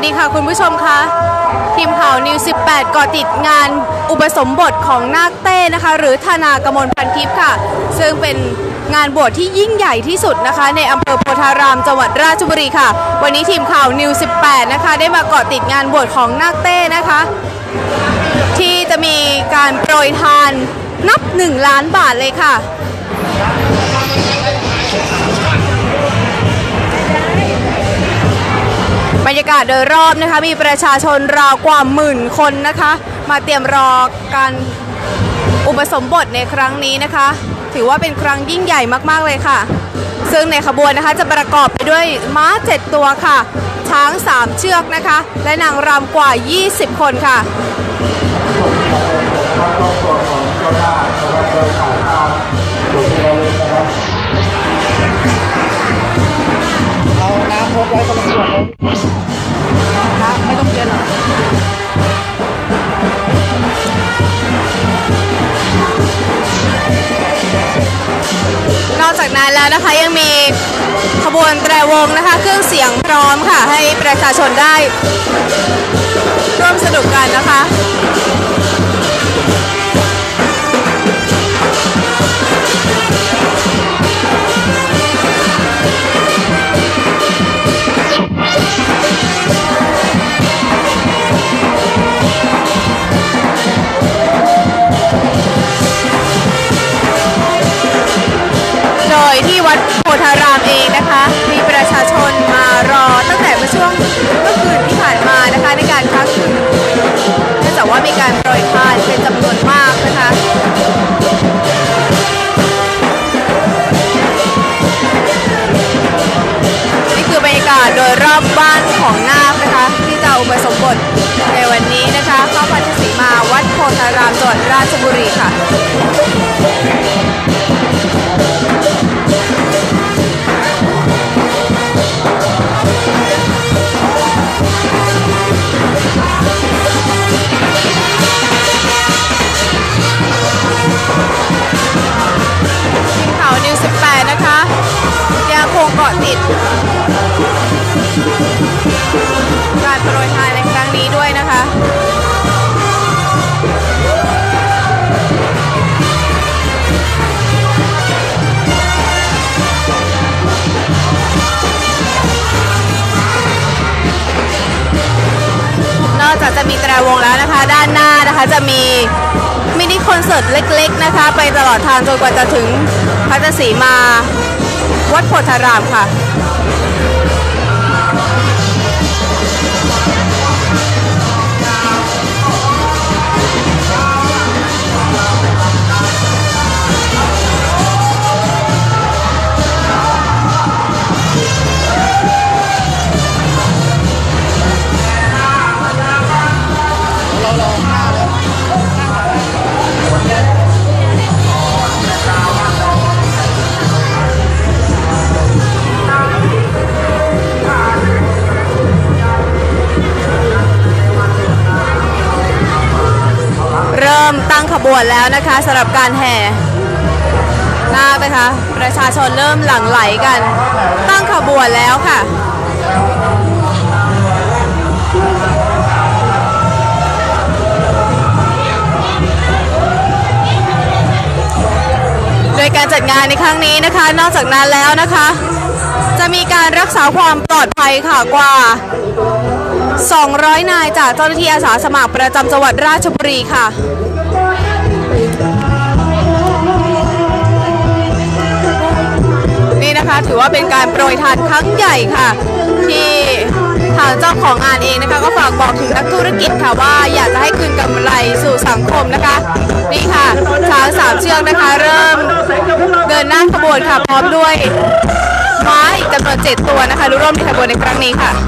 ดีค่ะคุณผู้ชมคะทีมข่าวนิว18เกาะติดงานอุปสมบทของนาคเต้นะคะหรือธนากมลพันทิพย์ค่ะซึ่งเป็นงานบวชที่ยิ่งใหญ่ที่สุดนะคะในอำเภอโพธารามจังหวัดราชบุรีค่ะวันนี้ทีมข่าวนิว18นะคะได้มาเกาะติดงานบวชของนาคเต้นะคะที่จะมีการโปรยทานนับ1 ล้านบาทเลยค่ะบรรยากาศโดยรอบนะคะมีประชาชนราวกว่า10,000 คนนะคะมาเตรียมรอการอุปสมบทในครั้งนี้นะคะถือว่าเป็นครั้งยิ่งใหญ่มากๆเลยค่ะซึ่งในขบวนนะคะจะประกอบไปด้วยม้า7 ตัวค่ะช้าง3 เชือกนะคะและนางรำกว่า20 คนค่ะเอาน้ำพกไว้คนละขวดเลยครับไม่ต้องเย็นหรอกนอกจากนั้นแล้วนะคะยังมีขบวนแตรวงนะคะเครื่องเสียงพร้อมค่ะให้ประชาชนได้ร่วมสนุกกันนะคะโดยที่วัดโพธารามเองนะคะมีประชาชนมารอตั้งแต่เมื่อคืนที่ผ่านมานะคะในการค้างคืนเนื่องจากว่ามีการโปรยทานเป็นจำนวนมากนะคะนี่คือบรรยากาศโดยรอบบ้านของนาคนะคะที่จะอุปสมบทในวันนี้นะคะเข้าพัทสีมาวัดโพธารามจังหวัดราชบุรีค่ะทีมข่าวนิว18นะคะยังคงเกาะติดการโปรยทานในครั้งนี้ด้วยนะคะนอกจากจะมีแตรวงแล้วนะคะด้านหน้านะคะจะมีมินิคอนเสิร์ตเล็กๆนะคะไปตลอดทางจนกว่าจะถึงพัทสีมาวัดโพธารามค่ะเริ่มตั้งขบวนแล้วนะคะสำหรับการแห่นาคนะคะประชาชนเริ่มหลั่งไหลกันตั้งขบวนแล้วค่ะโดยการจัดงานในครั้งนี้นะคะนอกจากนั้นแล้วนะคะจะมีการรักษาความปลอดภัยค่ะกว่า200 นายจากเจ้าหน้าที่อาสาสมัครประจำจังหวัดราชบุรีค่ะนี่นะคะถือว่าเป็นการโปรยทานครั้งใหญ่ค่ะที่ทางเจ้าของงานเองนะคะก็ฝากบอกถึงนักธุรกิจค่ะว่าอยากจะให้คืนกำไรสู่สังคมนะคะนี่ค่ะช้าง3 เชือกนะคะเริ่มเดินหน้าขบวนค่ะพร้อมด้วยม้าอีกจำนวน7 ตัวนะคะร่วมในขบวนในครั้งนี้ค่ะ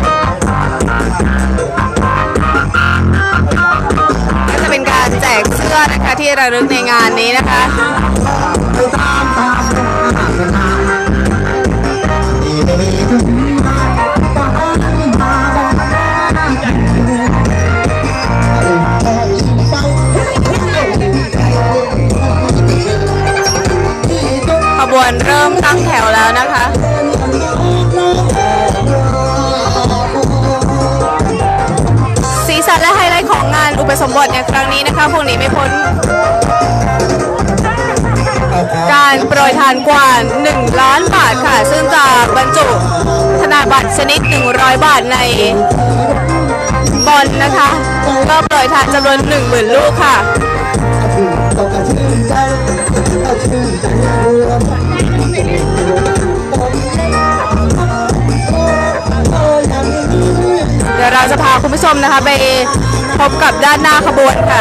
ก็จะเป็นการแจกเสื้อนะคะที่ระลึกในงานนี้นะคะขบวนเริ่มตั้งแถวแล้วนะคะสมบทในครั้งนี้นะคะพวกนี้ไม่พ้นการโปรยทานกว่า1 ล้านบาทค่ะซึ่งจะบรรจุธนบัตรชนิด100 บาทในบอลนะคะก็โปรยทานจำนวน 10,000 ลูกค่ะเดี๋ยวเราจะพาคุณผู้ชมนะคะไปพบกับด้านหน้าขบวนค่ะ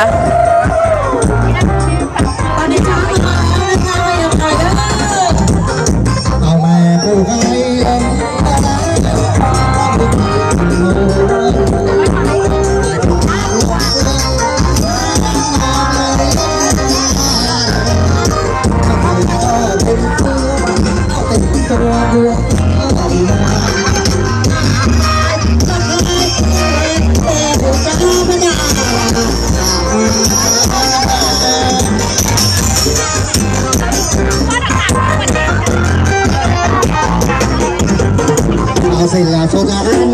Saya saudara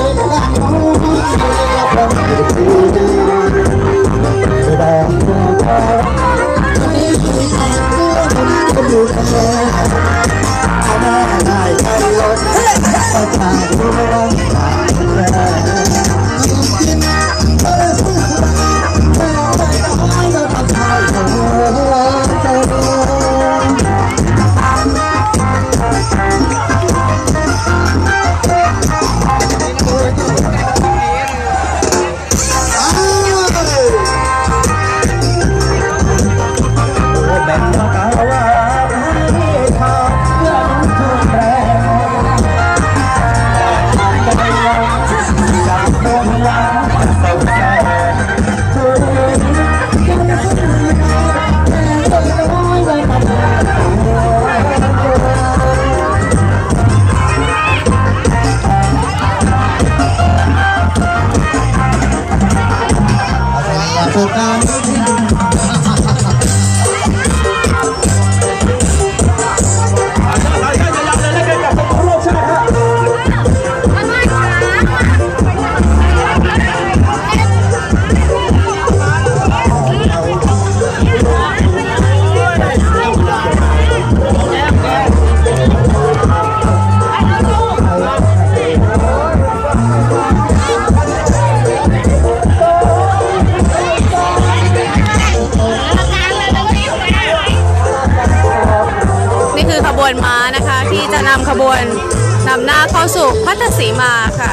ม้านะคะที่จะนำขบวนนำหน้าเข้าสู่พัทสีมาค่ะ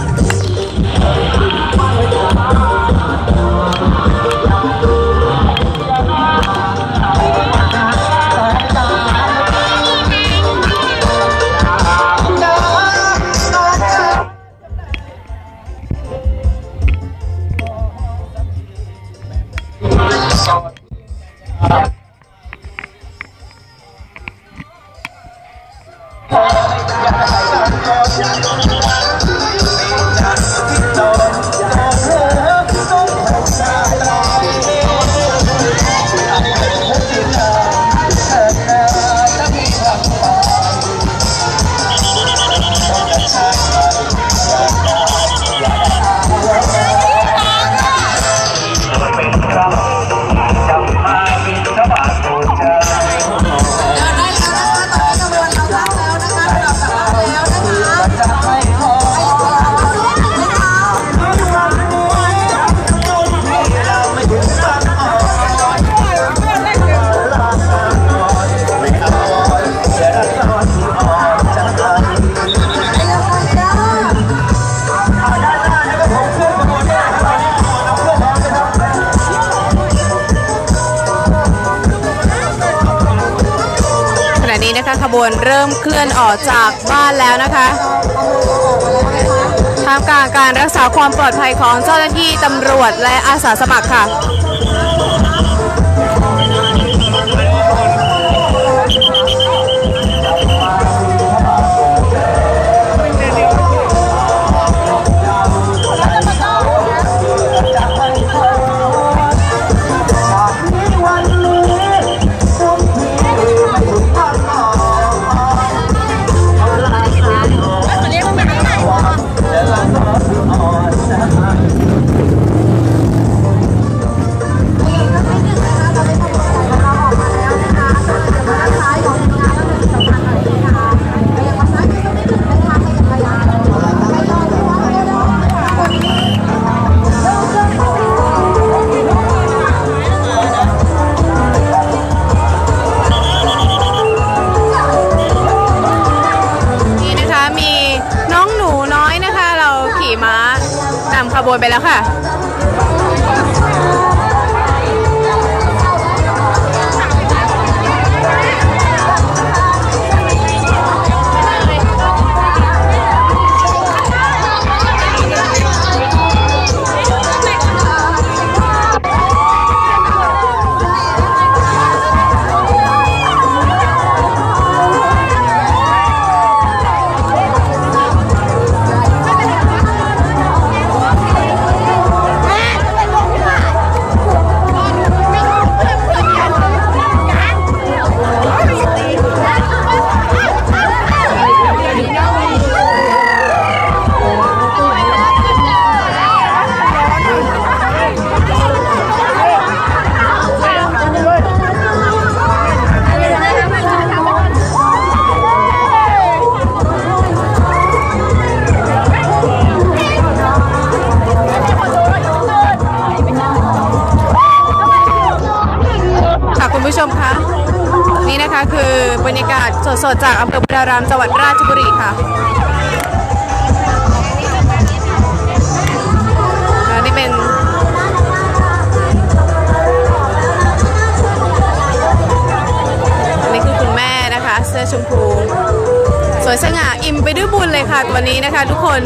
ขบวนเริ่มเคลื่อนออกจากบ้านแล้วนะคะท่ามกลางการรักษาความปลอดภัยของเจ้าหน้าที่ตำรวจและอาสาสมัครค่ะบวนไปแล้วค่ะคุณผู้ชมคะนี่นะคะคือบรรยากาศสดๆจากอำเภอบุรีรัมย์จังหวัดราชบุรีค่ะและนี่เป็นนี่คือคุณแม่นะคะเสื้อชมพูสวยสง่าอิ่มไปด้วยบุญเลยค่ะวันนี้นะคะทุกคน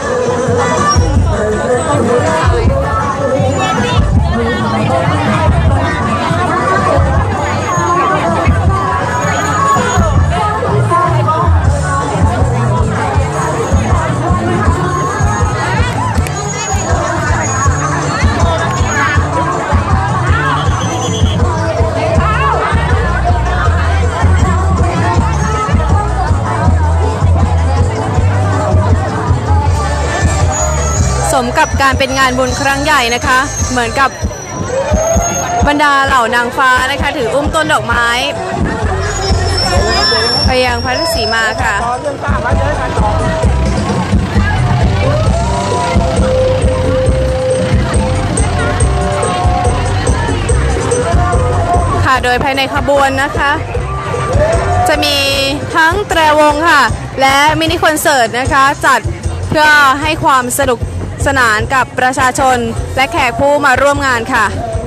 สมกับการเป็นงานบุญครั้งใหญ่นะคะเหมือนกับบรรดาเหล่านางฟ้านะคะถืออุ้มต้นดอกไม้ไปยังพระฤาษีมาค่ะค่ะโดยภายในขบวนนะคะจะมีทั้งแตรวงค่ะและมินิคอนเสิร์ตนะคะจัดเพื่อให้ความสนุกสนานกับประชาชนและแขกผู้มาร่วมงานค่ะ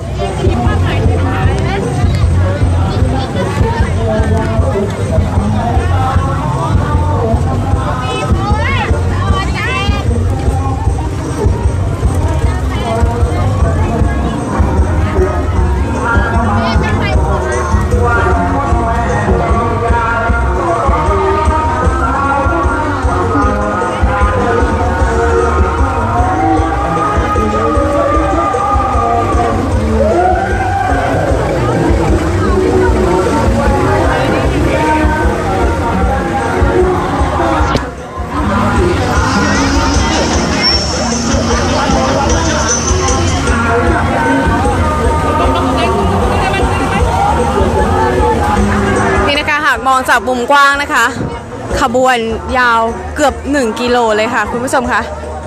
มองจากมุมกว้างนะคะขบวนยาวเกือบ1 กิโลเลยค่ะคุณผู้ชมคะ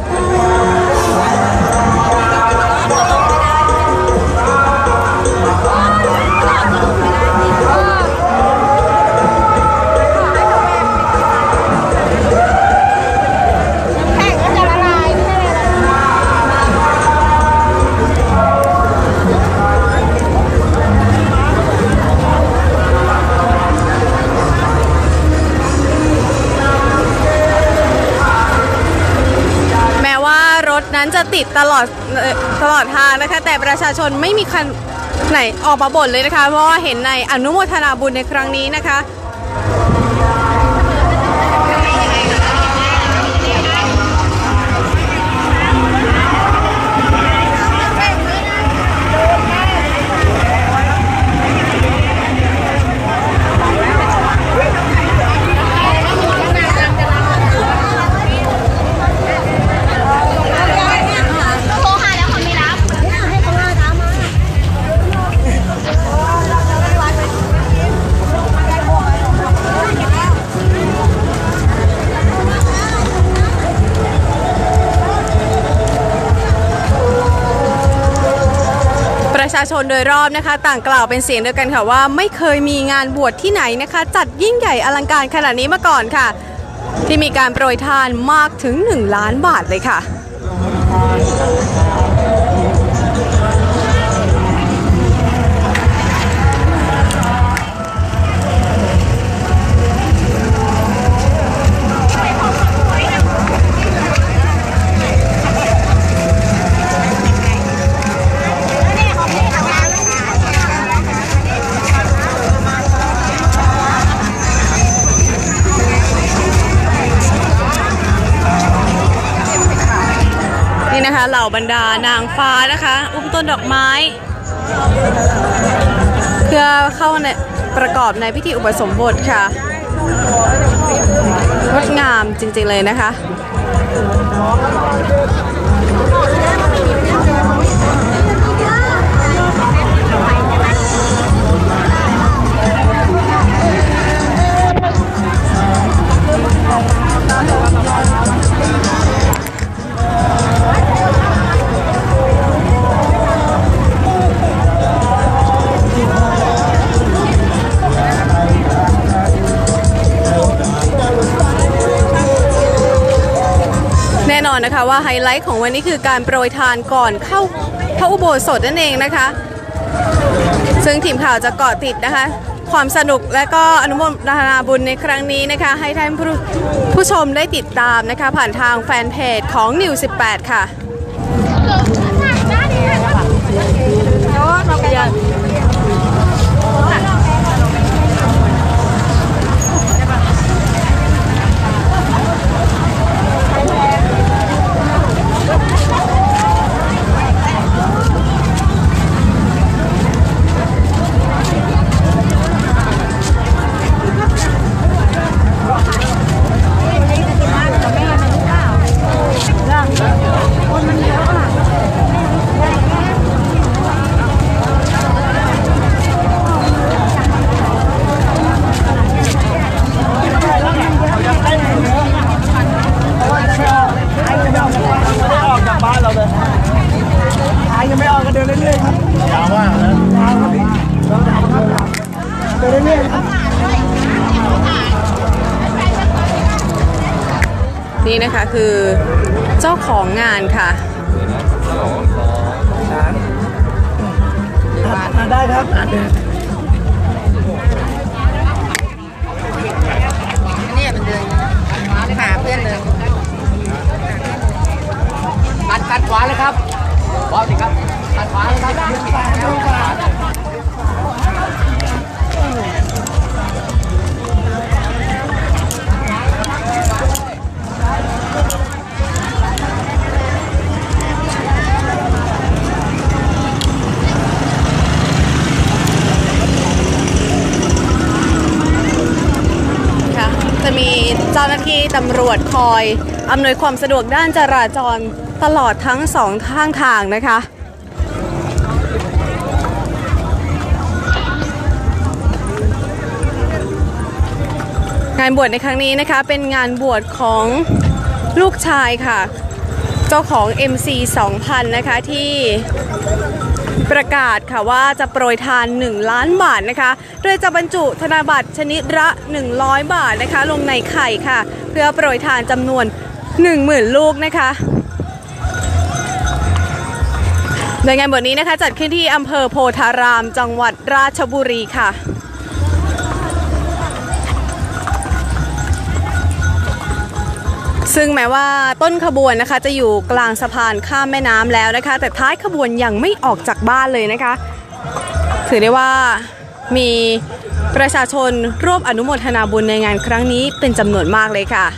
นั้นจะติดตลอดทางนะคะแต่ประชาชนไม่มีคันไหนออกมาบ่นเลยนะคะเพราะว่าเห็นในอนุโมทนาบุญในครั้งนี้นะคะประชาชนโดยรอบนะคะต่างกล่าวเป็นเสียงเดียวกันค่ะว่าไม่เคยมีงานบวชที่ไหนนะคะจัดยิ่งใหญ่อลังการขนาดนี้มาก่อนค่ะที่มีการโปรยทานมากถึง1 ล้านบาทเลยค่ะนี่นะคะเหล่าบรรดานางฟ้านะคะอุ้มต้นดอกไม้เพื่อเข้าในประกอบในพิธีอุปสมบทค่ะงดงามจริงๆเลยนะคะแน่นอนนะคะว่าไฮไลท์ของวันนี้คือการโปรยทานก่อนเข้าพระอุโบสถนั่นเองนะคะซึ่งทีมข่าวจะเกาะติดนะคะความสนุกและก็อนุโมทนาบุญในครั้งนี้นะคะให้ท่านผู้ชมได้ติดตามนะคะผ่านทางแฟนเพจของนิว18ค่ะยังไม่ออกก็เดินเรื่อยๆครับยาวมากนะยาวครับเดินเรื่อยๆครับนี่นะคะคือเจ้าของงานค่ะได้ครับนี่เป็นเดินหาเพื่อนเลยปัดขวาเลยครับขวาสิครับปัดขวาเลยครับจะมีเจ้าหน้าที่ตำรวจคอยอำนวยความสะดวกด้านจราจรตลอดทั้งสองข้างทางนะคะงานบวชในครั้งนี้นะคะเป็นงานบวชของลูกชายค่ะเจ้าของ MC 2000นะคะที่ประกาศค่ะว่าจะโปรยทาน1 ล้านบาทนะคะโดยจะบรรจุธนบัตรชนิดละ100 บาทนะคะลงในไข่ค่ะเพื่อโปรยทานจำนวน 10,000 ลูกนะคะโดยงานบวชนี้นะคะจัดขึ้นที่อำเภอโพธารามจังหวัดราชบุรีค่ะซึ่งแม้ว่าต้นขบวนนะคะจะอยู่กลางสะพานข้ามแม่น้ำแล้วนะคะแต่ท้ายขบวนยังไม่ออกจากบ้านเลยนะคะถือได้ว่ามีประชาชนร่วมอนุโมทนาบุญในงานครั้งนี้เป็นจำนวนมากเลยค่ะ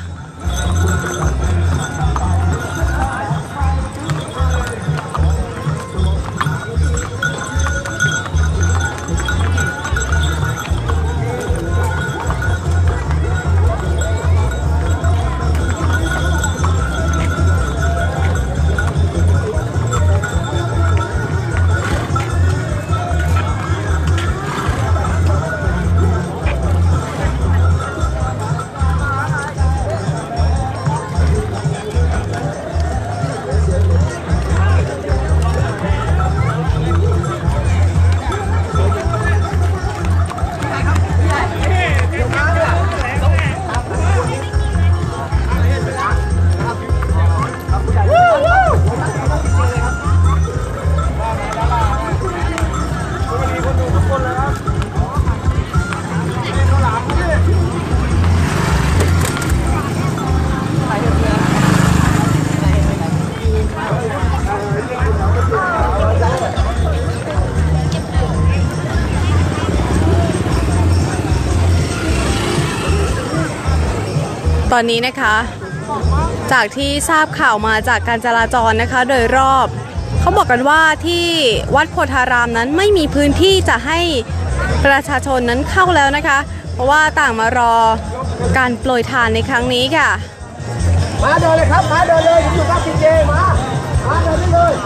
ตอนนี้นะคะจากที่ทราบข่าวมาจากการจราจรนะคะโดยรอบเขาบอกกันว่าที่วัดโพธารามนั้นไม่มีพื้นที่จะให้ประชาชนนั้นเข้าแล้วนะคะเพราะว่าต่างมารอการโปรยทานในครั้งนี้ค่ะมาเดินเลยครับมาเดินเลยอยู่กับพี่เจมาเดินได้เลย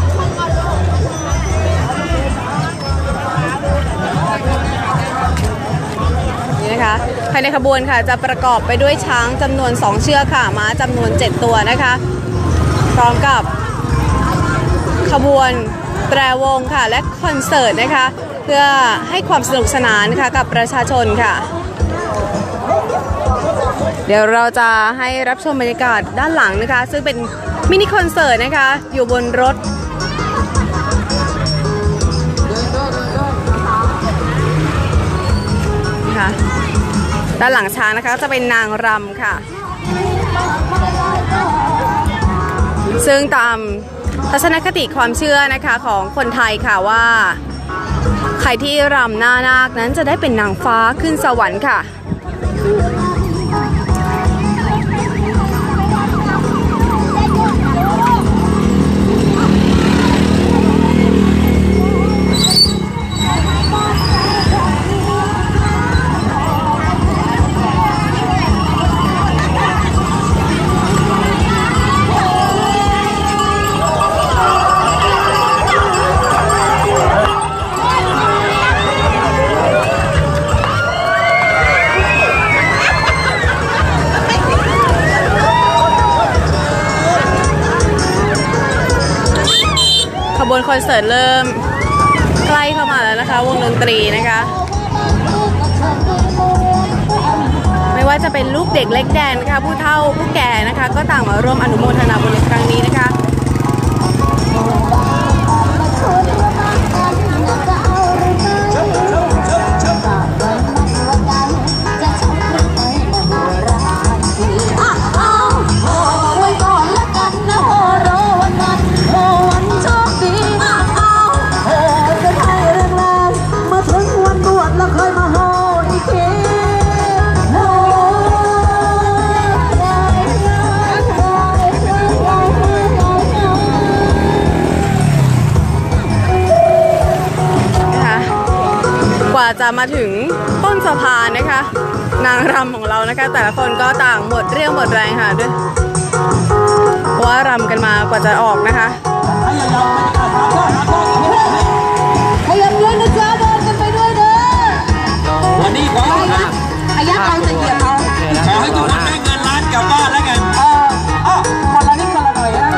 นี่นะคะภายในขบวนค่ะจะประกอบไปด้วยช้างจำนวน2เชือกค่ะม้าจำนวน7ตัวนะคะพร้อมกับขบวนแตรวงค่ะและคอนเสิร์ตนะคะเพื่อให้ความสนุกสนานค่ะกับประชาชนค่ะเดี๋ยวเราจะให้รับชมบรรยากาศด้านหลังนะคะซึ่งเป็นมินิคอนเสิร์ตนะคะอยู่บนรถนะคะด้านหลังช้างนะคะจะเป็นนางรำค่ะซึ่งตามทัศนคติความเชื่อนะคะของคนไทยค่ะว่าใครที่รำหน้านาคนั้นจะได้เป็นนางฟ้าขึ้นสวรรค์ค่ะขบวนคอนเสิร์ตเริ่มใกล้เข้ามาแล้วนะคะวงดนตรีนะคะไม่ว่าจะเป็นลูกเด็กเล็กแดงนะคะผู้เฒ่าผู้แก่นะคะก็ต่างมาร่วมอนุโมทนาบุญในครั้งนี้นะคะกว่าจะมาถึงต้นสะพานนะคะนางรำของเรานะคะแต่ละคนก็ต่างหมดเรี่ยวหมดแรงค่ะด้วยเพราะว่ารำกันมากว่าจะออกนะคะขยับด้วยนะจ๊ะเดินกันไปด้วยเด้อวันนี้ขออายักษ์เราจะเหยียบเขาขอให้ทุกคนได้เงินล้านกลับบ้านแล้วกันคนละนิดคนละหน่อยนะ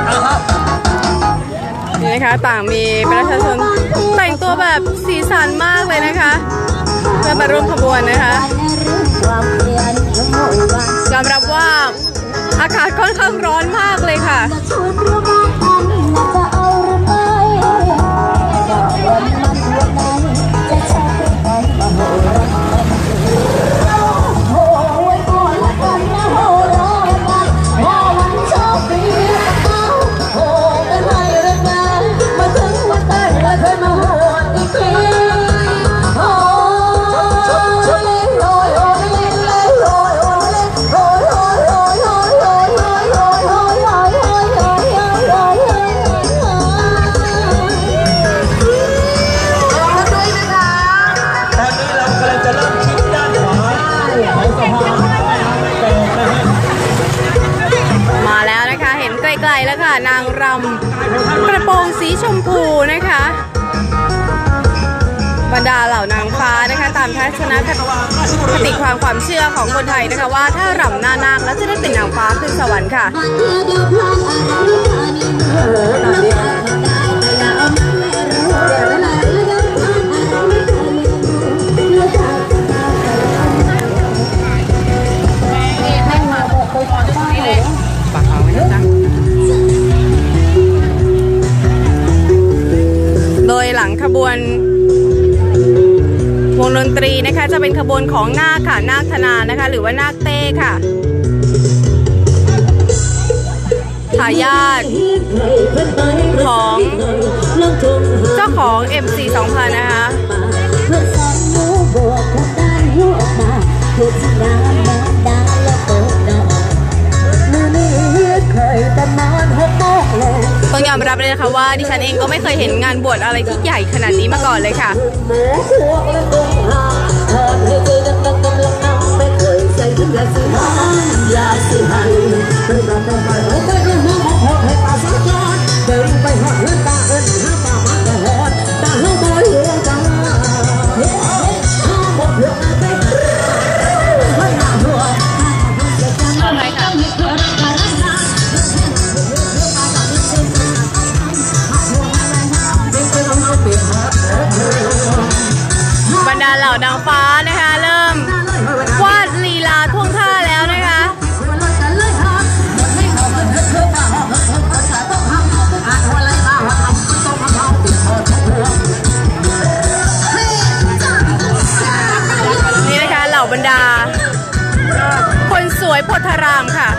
นี่นะคะต่างมีประชาชนแต่งตัวแบบสีสันมากเลยนะคะเพื่อมาร่วมขบวนนะคะยอมรับว่าอากาศค่อนข้างร้อนมากเลยค่ะไกลแล้วค่ะนางรำกระโปรงสีชมพูนะคะบรรดาเหล่านางฟ้านะคะตามทัศนคติความเชื่อของคนไทยนะคะว่าถ้ารำหน้านาคแล้วจะได้เป็นนางฟ้าขึ้นสวรรค์ค่ะโดยหลังขบวนวงดนตรีนะคะจะเป็นขบวนของนาคค่ะนาคธนานะคะหรือว่านาคเต้ค่ะทายาทของเจ้าของ MC 2000นะคะต้องยอมรับเลยนะคะว่าดิฉันเองก็ไม่เคยเห็นงานบวชอะไรที่ใหญ่ขนาดนี้มาก่อนเลยค่ะบรรดาเหล่านางฟ้านะคะเริ่มวาดลีลาท่วงท่าแล้วนะคะนี่นะคะเหล่าบรรดาคนสวยโพธารามค่ะ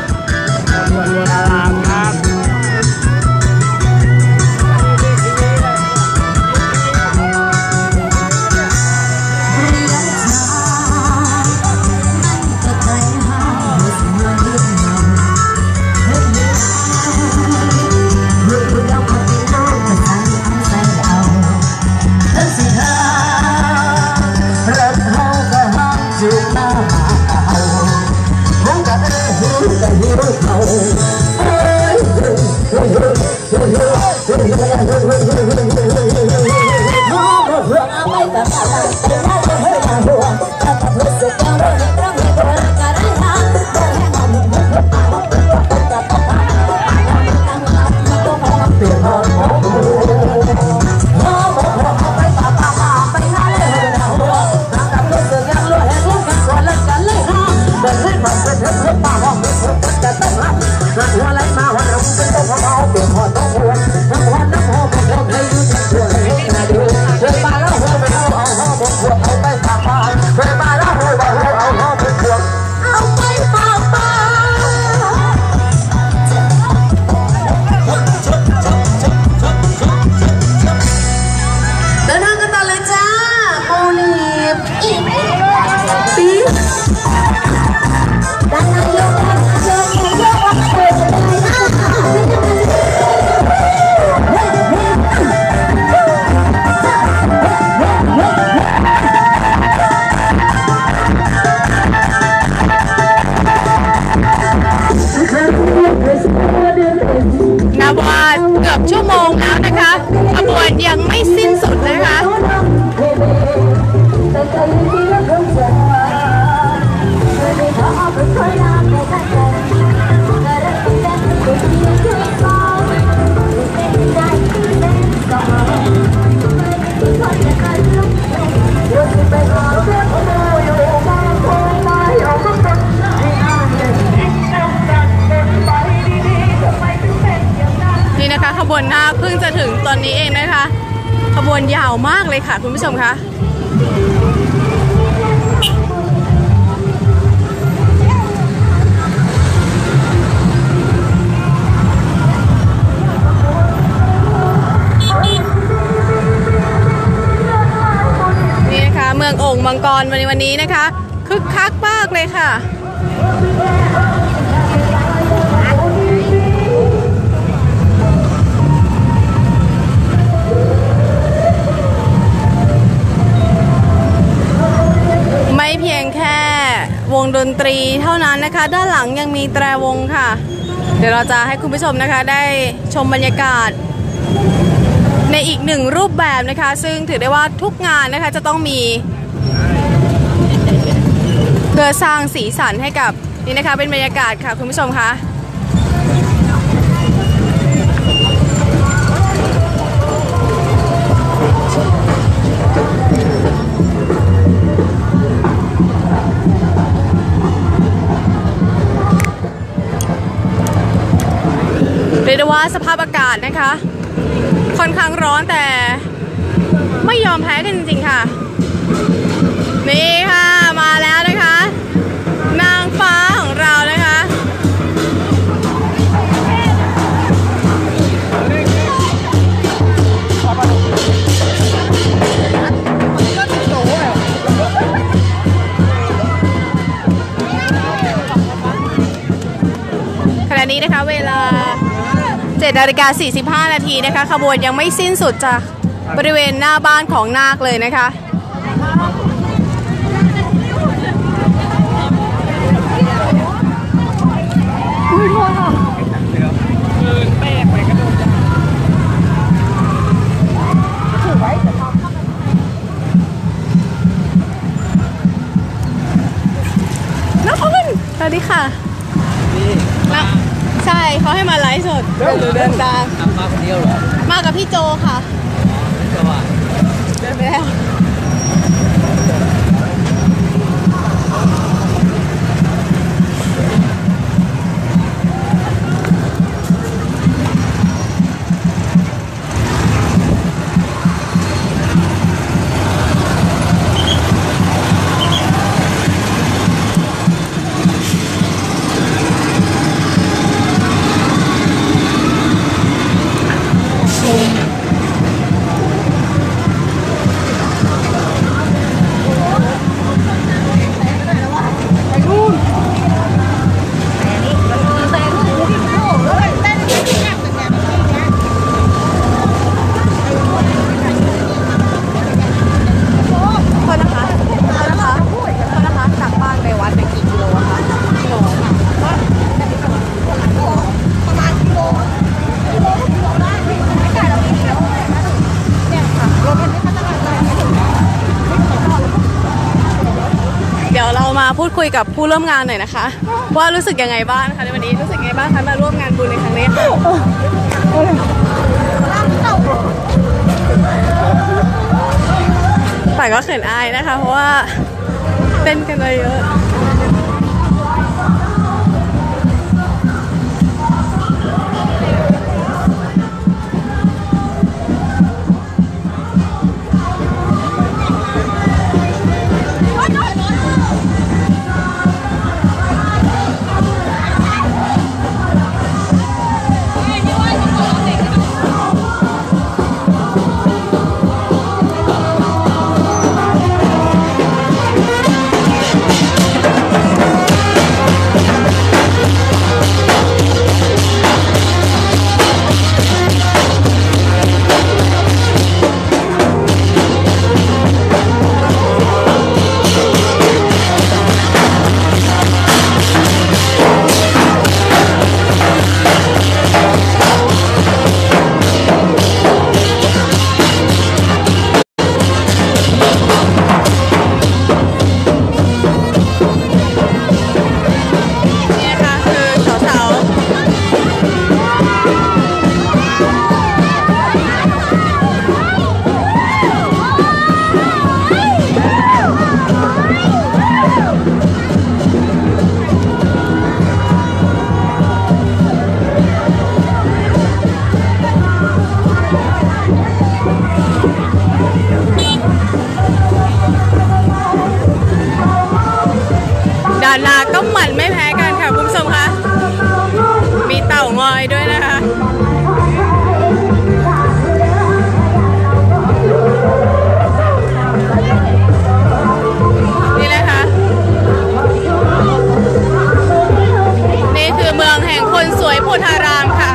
นับว่าเกือบชั่วโมงแล้วนะคะขบวนยังไม่สิ้นสุดนะคะนี่นะคะขบวนนาคเพิ่งจะถึงตอนนี้เองนะคะขบวนยาวมากเลยค่ะคุณผู้ชมคะนี่นะคะเมืองโอ่งมังกรวันนี้นะคะคึกคักมากเลยค่ะไม่เพียงแค่วงดนตรีเท่านั้นนะคะด้านหลังยังมีแตรวงค่ะเดี๋ยวเราจะให้คุณผู้ชมนะคะได้ชมบรรยากาศในอีกหนึ่งรูปแบบนะคะซึ่งถือได้ว่าทุกงานนะคะจะต้องมีเพื่อสร้างสีสันให้กับนี่นะคะเป็นบรรยากาศค่ะคุณผู้ชมคะเรียกได้ว่าสภาพอากาศนะคะค่อนข้างร้อนแต่ไม่ยอมแพ้กันจริงๆค่ะนี่ค่ะมาแล้วนะคะนางฟ้าของเรานะคะ ขณะนี้นะคะเวลา 7:45 นาทีนะคะขบวนยังไม่สิ้นสุดจากบริเวณหน้าบ้านของนาคเลยนะคะน้องพนสวัสดีค่ะแล้วใช่เขาให้มาไลฟ์สดเดินตามมาคนเดียวเหรอมากับพี่โจค่ะเดินไปแล้วพูดคุยกับผู้ร่วมงานหน่อยนะคะว่ารู้สึกยังไงบ้างคะในวันนี้รู้สึกยังไงบ้างคะมาร่วมงานบุญในครั้งนี้แต่ก็เขินอายนะคะเพราะว่าเต้นกันเยอะด้านหน้าก็หมั่นไม่แพ้กันค่ะคุณผู้ชมคะมีเต่างอยด้วยนะคะนี่เลยค่ะนี่คือเมืองแห่งคนสวยโพธารามค่ะ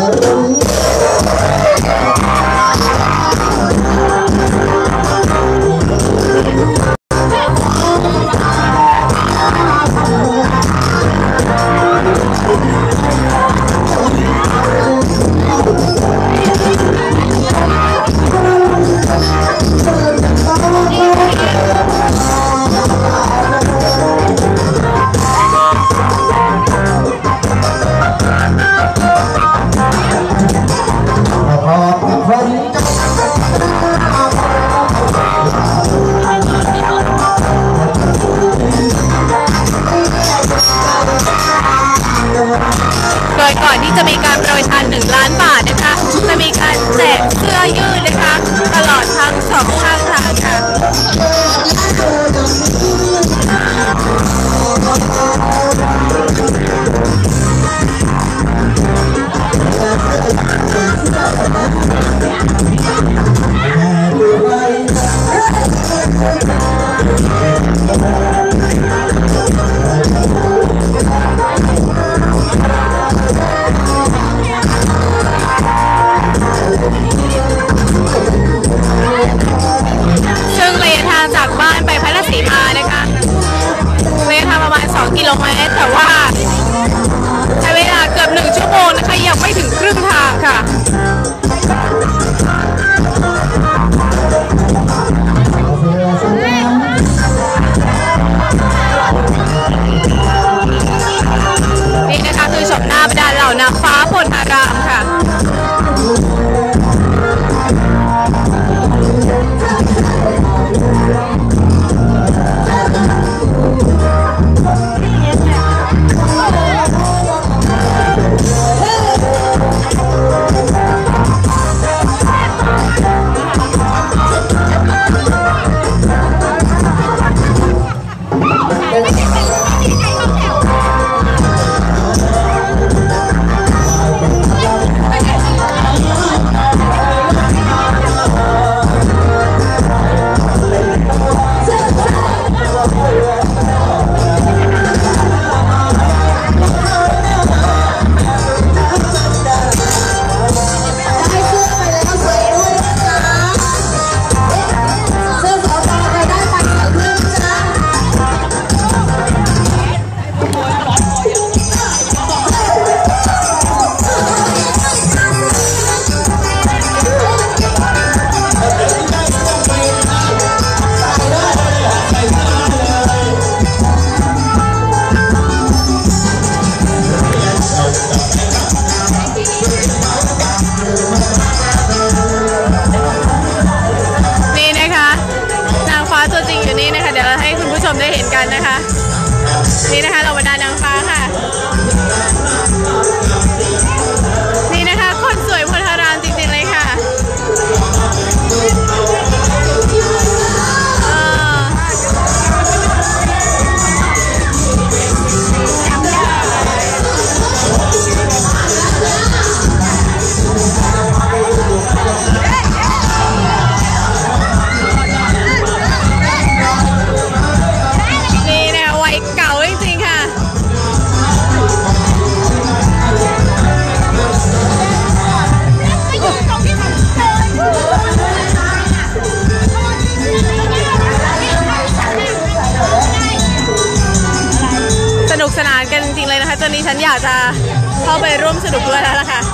โดยก่อนที่จะมีการโปรยทาน1 ล้านบาทนะคะจะมีการแจกเสื้อยืดนะคะตลอดทั้ง2 ข้างทางค่ะซึ่งระยะทางจากบ้านไปพระนครศรีมานะคะระยะทางประมาณ2 กิโลเมตรแต่ว่าใช้เวลาเกือบ1 ชั่วโมงนะคะยังไม่ถึงครึ่งทางค่ะนี่นะคะคือชมหน้าบรรดาเหล่านางฟ้าพลอารามค่ะได้เห็นกันนะคะนี่นะคะเราบรรดานางฟ้าค่ะนี่นะคะคนสวยพลอารามจริงๆเลยค่ะสนุกสนานกันจริงๆเลยนะคะจนนี้ฉันอยากจะเข้าไปร่วมสนุกด้วยแล้วล่ะค่ะ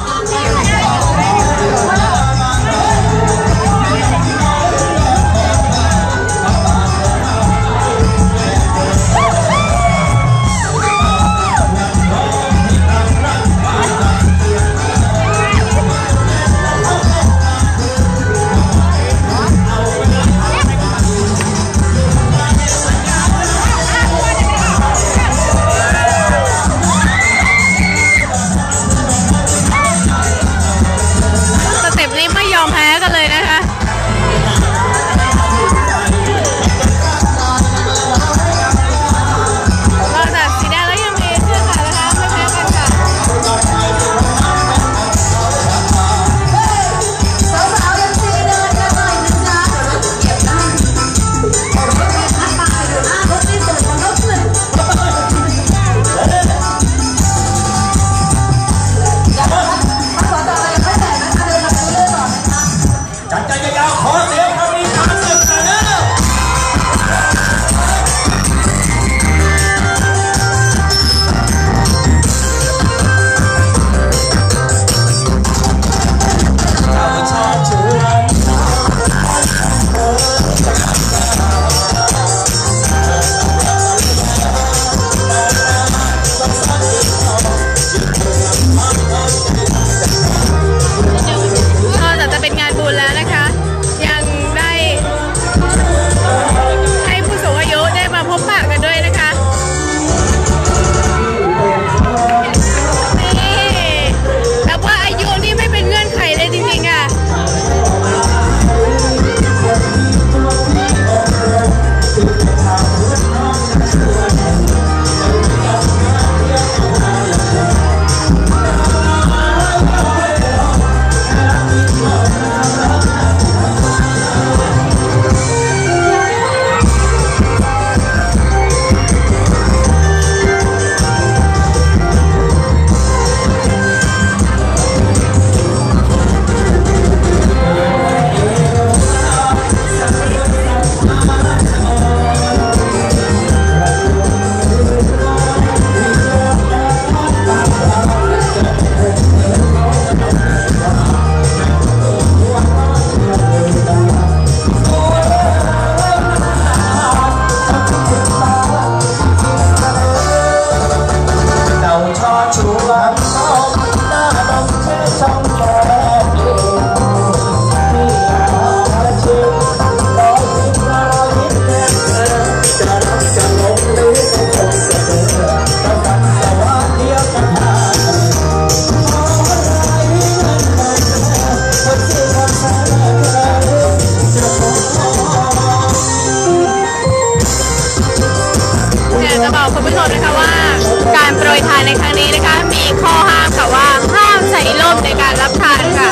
านค่ะ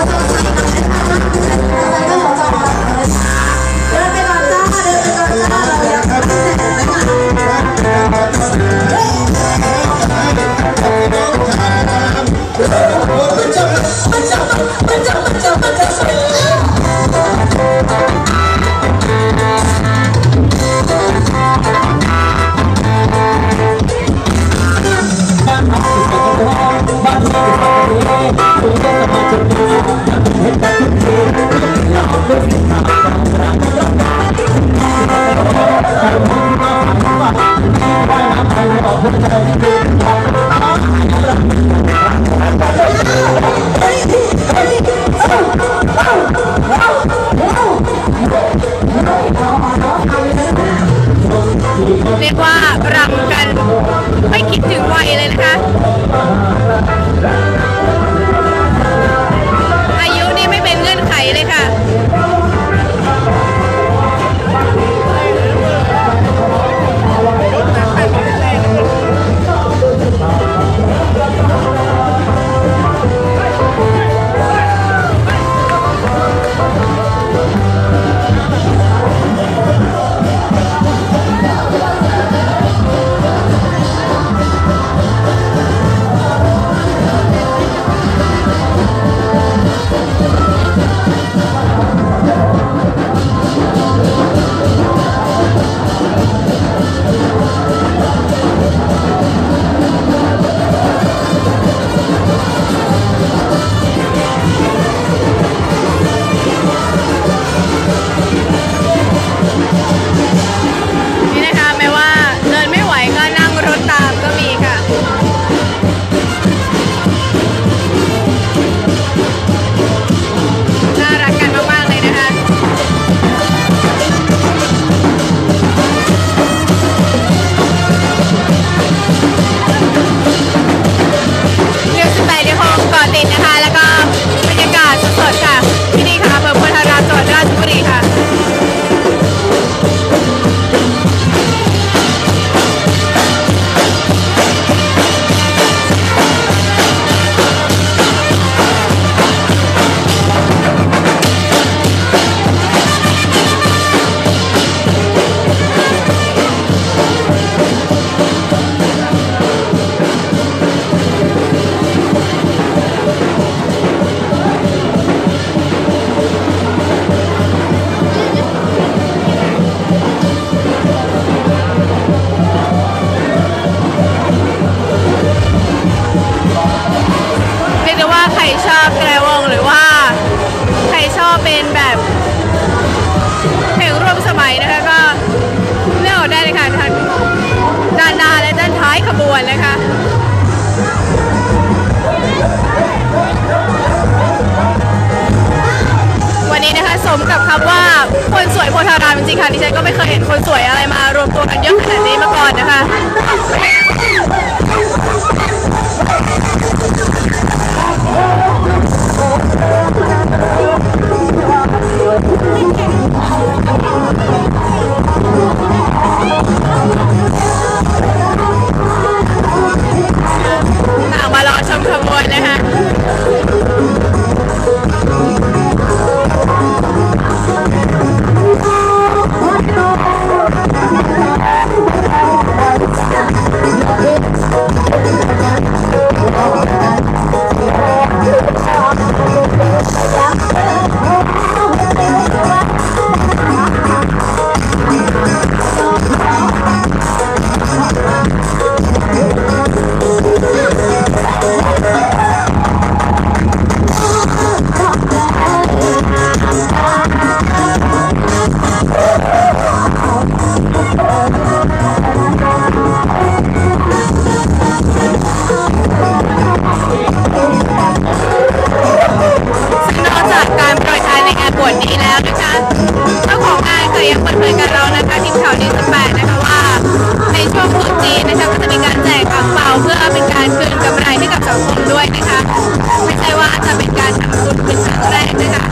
เรียกว่ารำกันไม่คิดถึงวัยเลยนะคะอายุนี่ไม่เป็นเงื่อนไขเลยค่ะจริงๆค่ะดิฉันก็ไม่เคยเห็นคนสวยอะไรมารวมตัวกันเยอะขนาดนี้มาก่อนนะคะมารอชมขบวนนะคะยังเปิดเผยกับเรานะคะทีมข่าวนิวส์8นะคะว่าในช่วงตรุษจีนนะคะก็จะมีการแจกอั่งเปาเพื่อเป็นการคืนกำไรให้กับสังคมด้วยนะคะไม่ใช่ว่าจะเป็นการทำบุญเป็นครั้งแรกนะคะ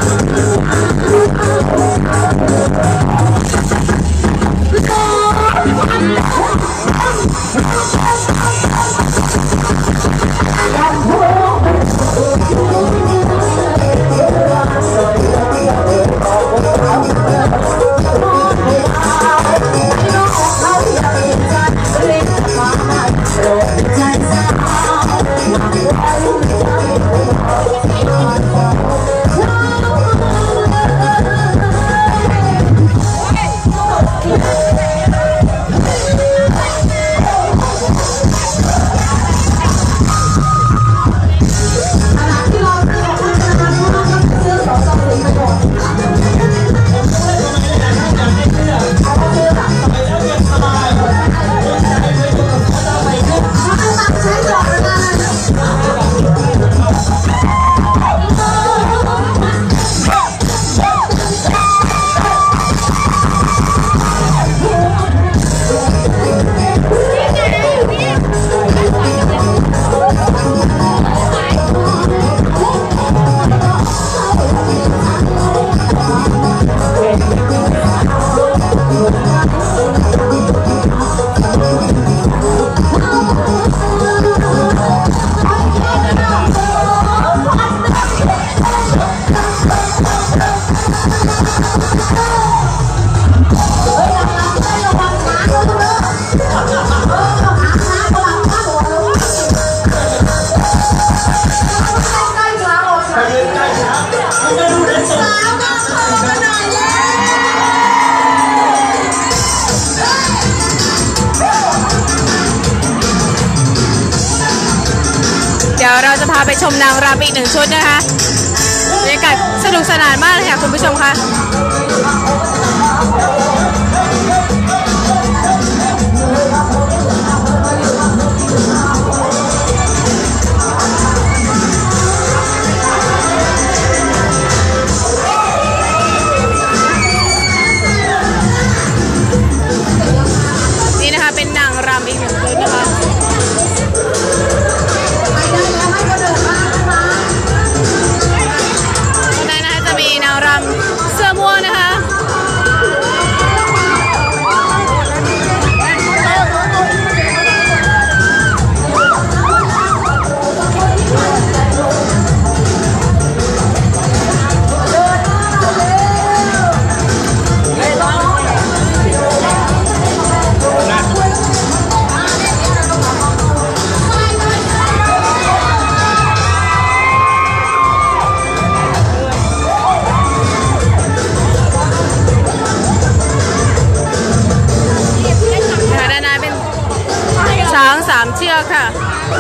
เดี๋ยวเราจะพาไปชมนางรำอีก1 ชุดนะคะบรรยากาศสนุกสนานมากเลยค่ะคุณผู้ชมคะนี่นะคะเป็นนางรำอีก1 ชุดนะคะนางรำเสื้อม่วงนะคะช้าง3 เชือกค่ะ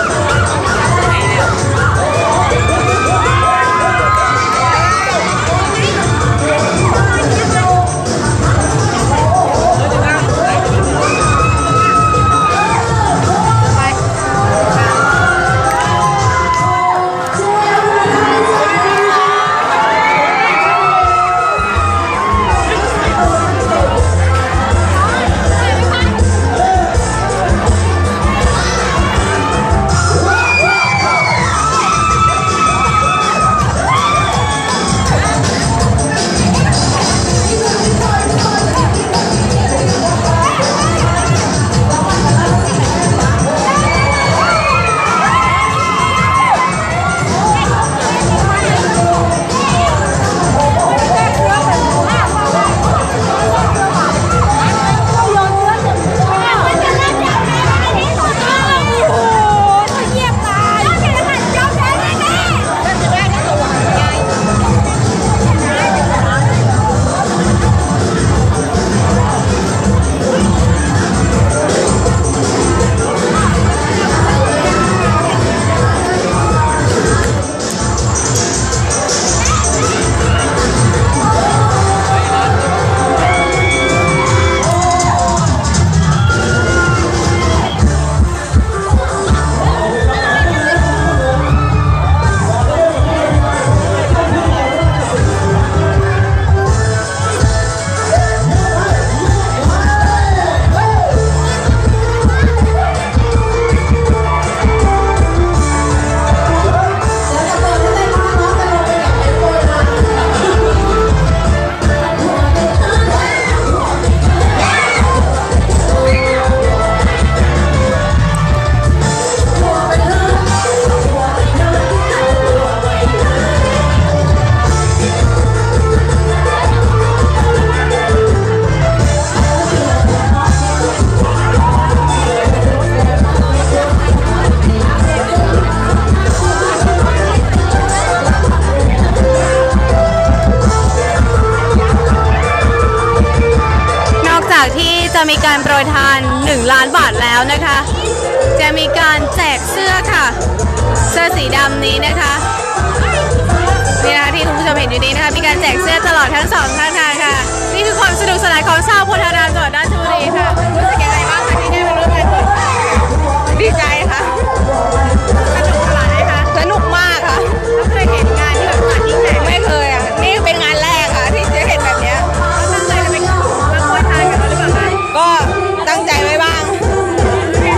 จะมีการโปรยทาน1 ล้านบาทแล้วนะคะจะมีการแจกเสื้อค่ะเสื้อสีดำนี้นะคะนี่นะคะที่คุณผู้ชมเห็นอยู่นี้นะคะมีการแจกเสื้อตลอดทั้ง2 ข้างทางค่ะนี่คือความสนุกสนานของชาวโพธารามจังหวัดราชบุรีค่ะรู้สึกยังไงบ้างคะที่ได้มาร่วมงานบุญดีใจค่ะสนุกสนานเลยค่ะสนุกมากค่ะเคยเห็นงานที่แบบงานยิ่งใหญ่ไม่เคยอ่ะนี่เป็นงานแรกค่ะที่จะเห็นแบบนี้ตั้งใจจะไปมาโปรยทานกันหรือเปล่าคะก็ตั้งใจไว้บ้างนี่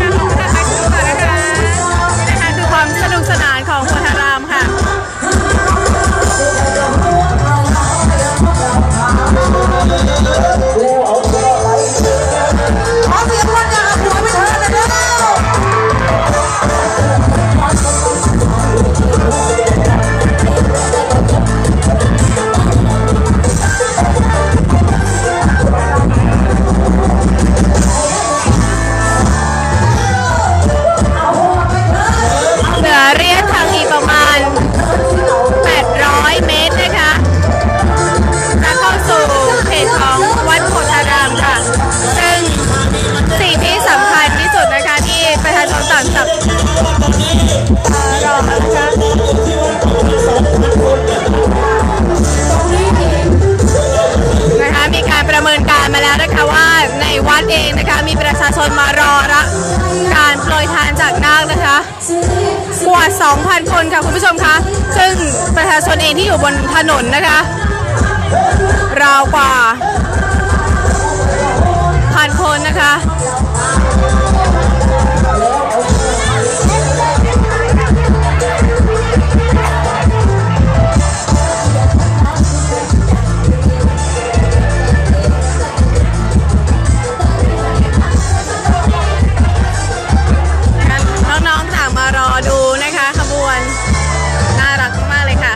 นะคะคือความสนุกสนานของโพธารามค่ะ Hãy subscribe cho kênh Ghiền Mì Gõ để không bỏ lỡ นมารอรับการโปรยทานจากนาคนะคะกว่า 2,000 คนค่ะคุณผู้ชมคะซึ่งประชาชนเองที่อยู่บนถนนนะคะราวกว่า 1,000 คนนะคะน้องๆต่างมารอดูนะคะขบวนน่ารักมากเลยค่ะ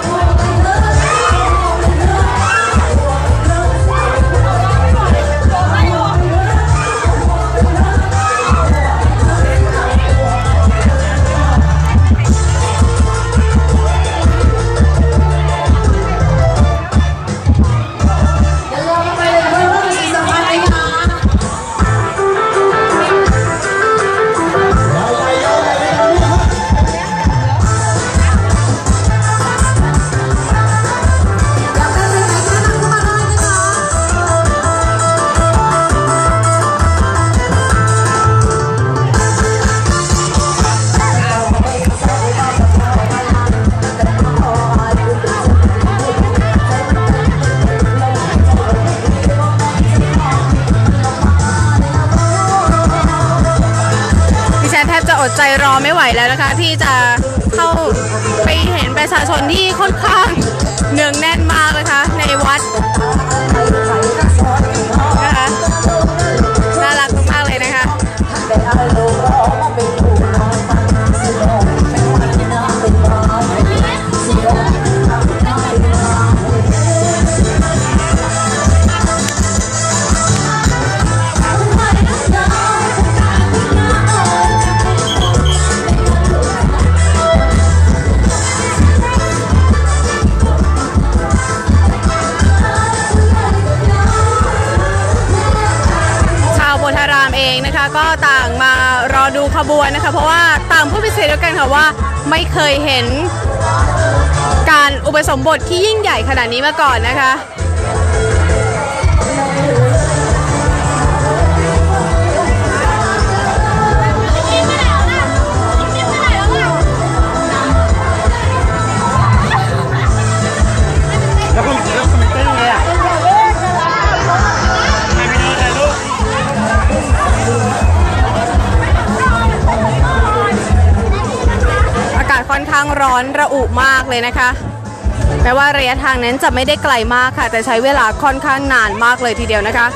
อดใจรอไม่ไหวแล้วนะคะที่จะเข้าไปเห็นประชาชนที่ค่อนข้างเนืองแน่นมากนะคะในวัดนะคะน่ารักมากเลยนะคะก็ต่างมารอดูขบวนนะคะเพราะว่าต่างพูดเป็นเสียงเดียวกันค่ะว่าไม่เคยเห็นการอุปสมบทที่ยิ่งใหญ่ขนาดนี้มาก่อนนะคะค่อนข้างร้อนระอุมากเลยนะคะแม้ว่าระยะทางนั้นจะไม่ได้ไกลมากค่ะแต่ใช้เวลาค่อนข้างนานมากเลยทีเดียวนะคะ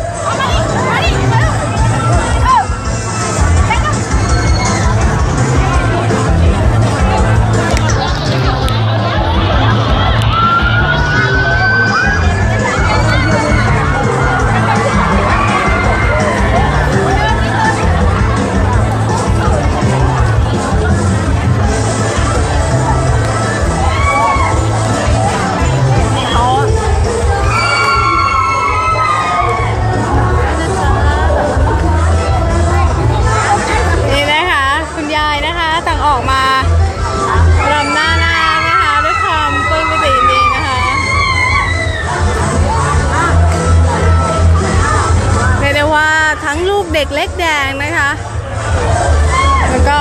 เด็กเล็กแดงนะคะแล้วก็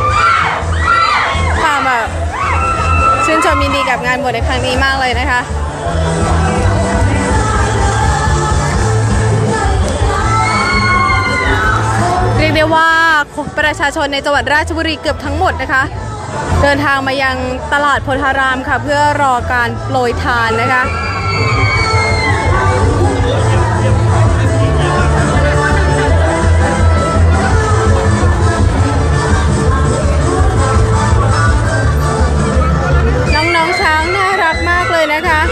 ความแบบชื่นชมยินดีกับงานบวชในครั้งนี้มากเลยนะคะเรียกได้ว่าประชาชนในจังหวัดราชบุรีเกือบทั้งหมดนะคะเดินทางมายังตลาดโพธารามค่ะเพื่อรอการโปรยทานนะคะน้องๆช้างน่ารักมากเลยนะคะ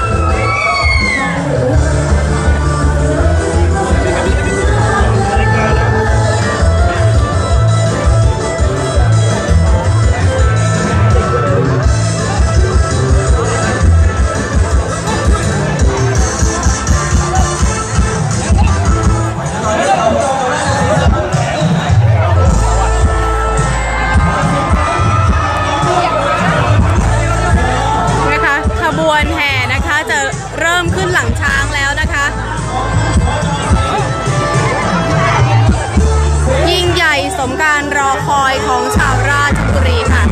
เริ่มขึ้นหลังช้างแล้วนะคะมการรอคอยของชาวราชบุรีค่ะ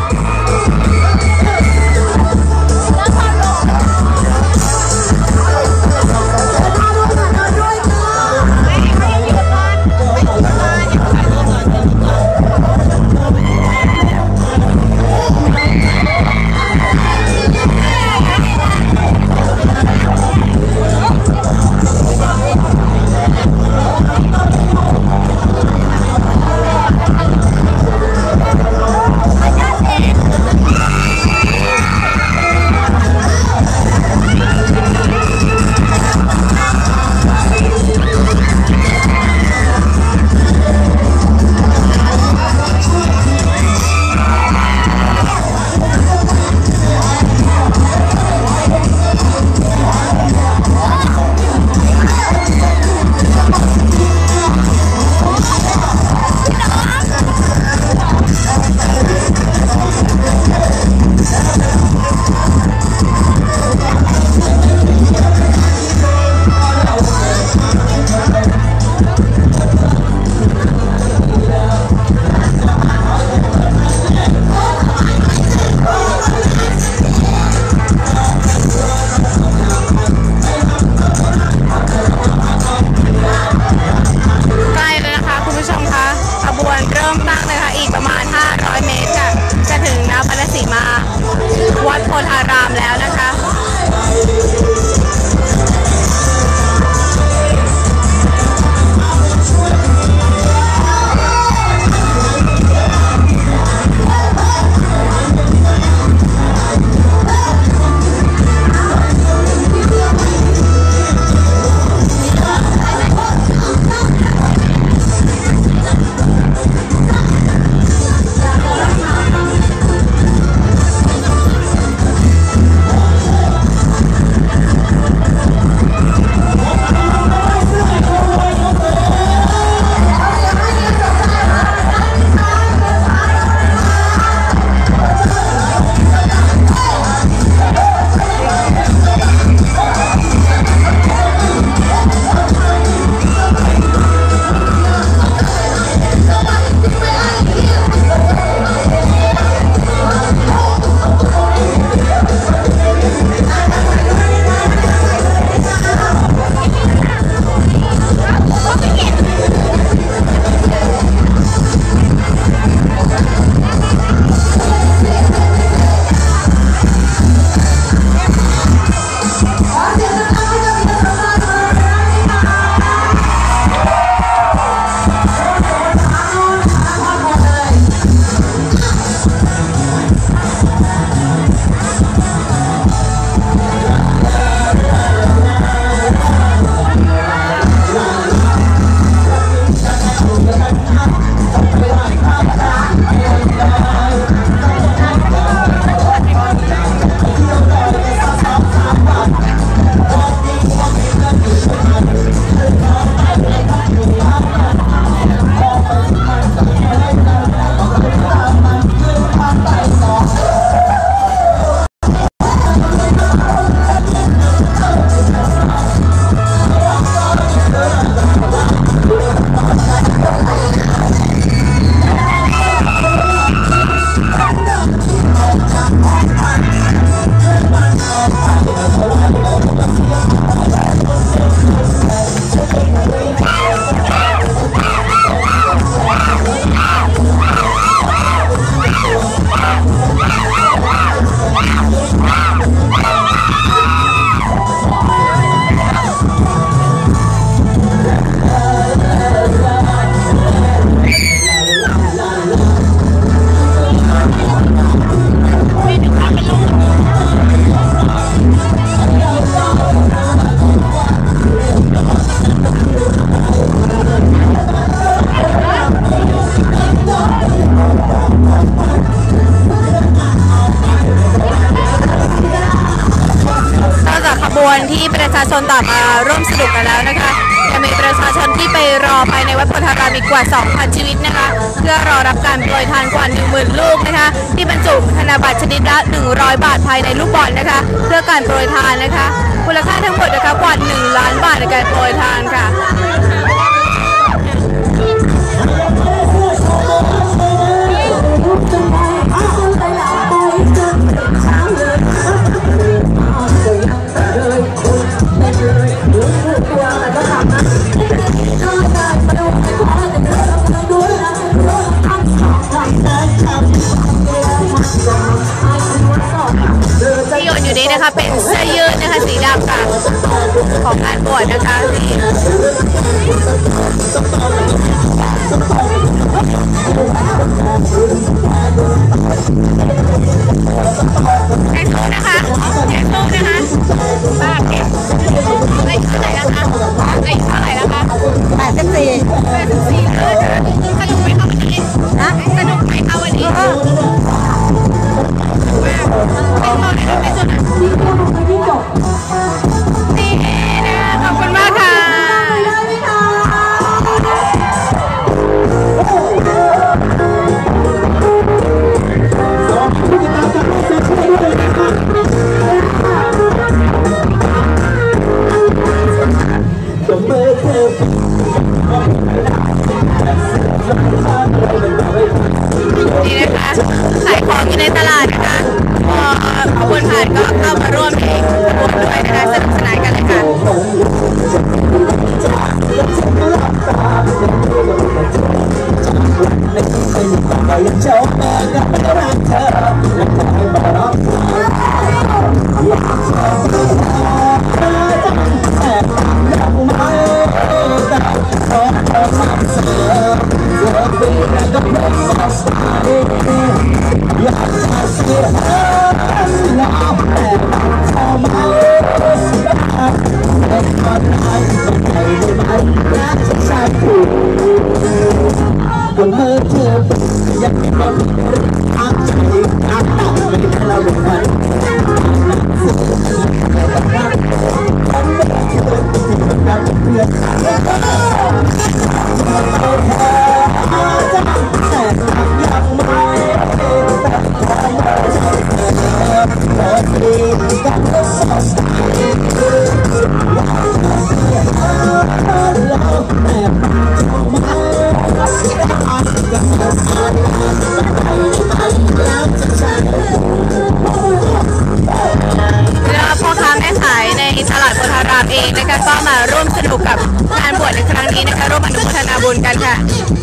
วัดโพธารามแล้วนะคะที่ประชาชนต่อมาร่วมสนุกกันแล้วนะคะยังมีประชาชนที่ไปรอภายในวัดโพธารามอีกกว่า 2,000 ชีวิตนะคะเพื่อรอรับการโปรยทานกว่า 10,000 ลูกนะคะที่บรรจุธนบัตรชนิดละ100 บาทภายในลูกบอลนะคะเพื่อการโปรยทานนะคะมูลค่าทั้งหมดนะคะกว่า1 ล้านบาทในการโปรยทานค่ะอยู่นี้นะคะเป็นเสื้อยืดนะคะสีดำค่ะของงานบวชนะคะแอนโทนะคะแอนโทนะคะบ้าเก็บไอ้เท่าไหร่นะคะไอ้เท่าไหร่นะคะ84เลยสนุกไหมคะวันนี้นะสนุกไหมคะวันนี้ไอ้เท่าไหร่ไอ้สุดนี่นะขอบคุณมากค่ะนี่นะคะขายของอยู่ในตลาดนะคะพอคนผ่านก็เข้ามาร่วมในขบวนด้วยนะคะสนุกสนานกันเลยค่ะเองนะคะก็มาร่วมสนุกกับงานบวชในครั้งนี้นะคะร่วมอนุโมทนาบุญกันค่ะ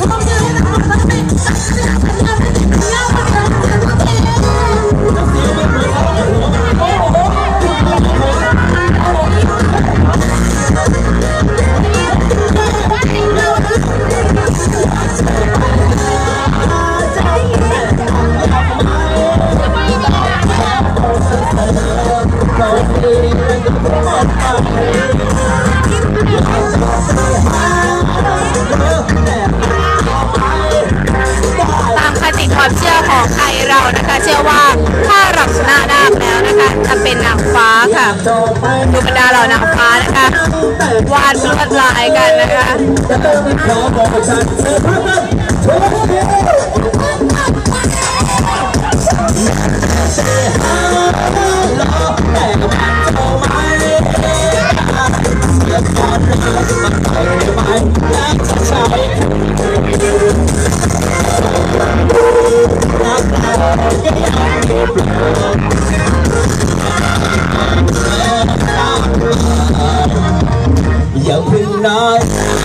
ความเชื่อของไทยเรานะคะเชื่อว่าถ้ารับหน้านาคแล้วนะคะจะเป็นนางฟ้าค่ะดูบรรดาเหล่านางฟ้านะคะวาดลวดลายกันนะคะอย่าพึ่งน้อย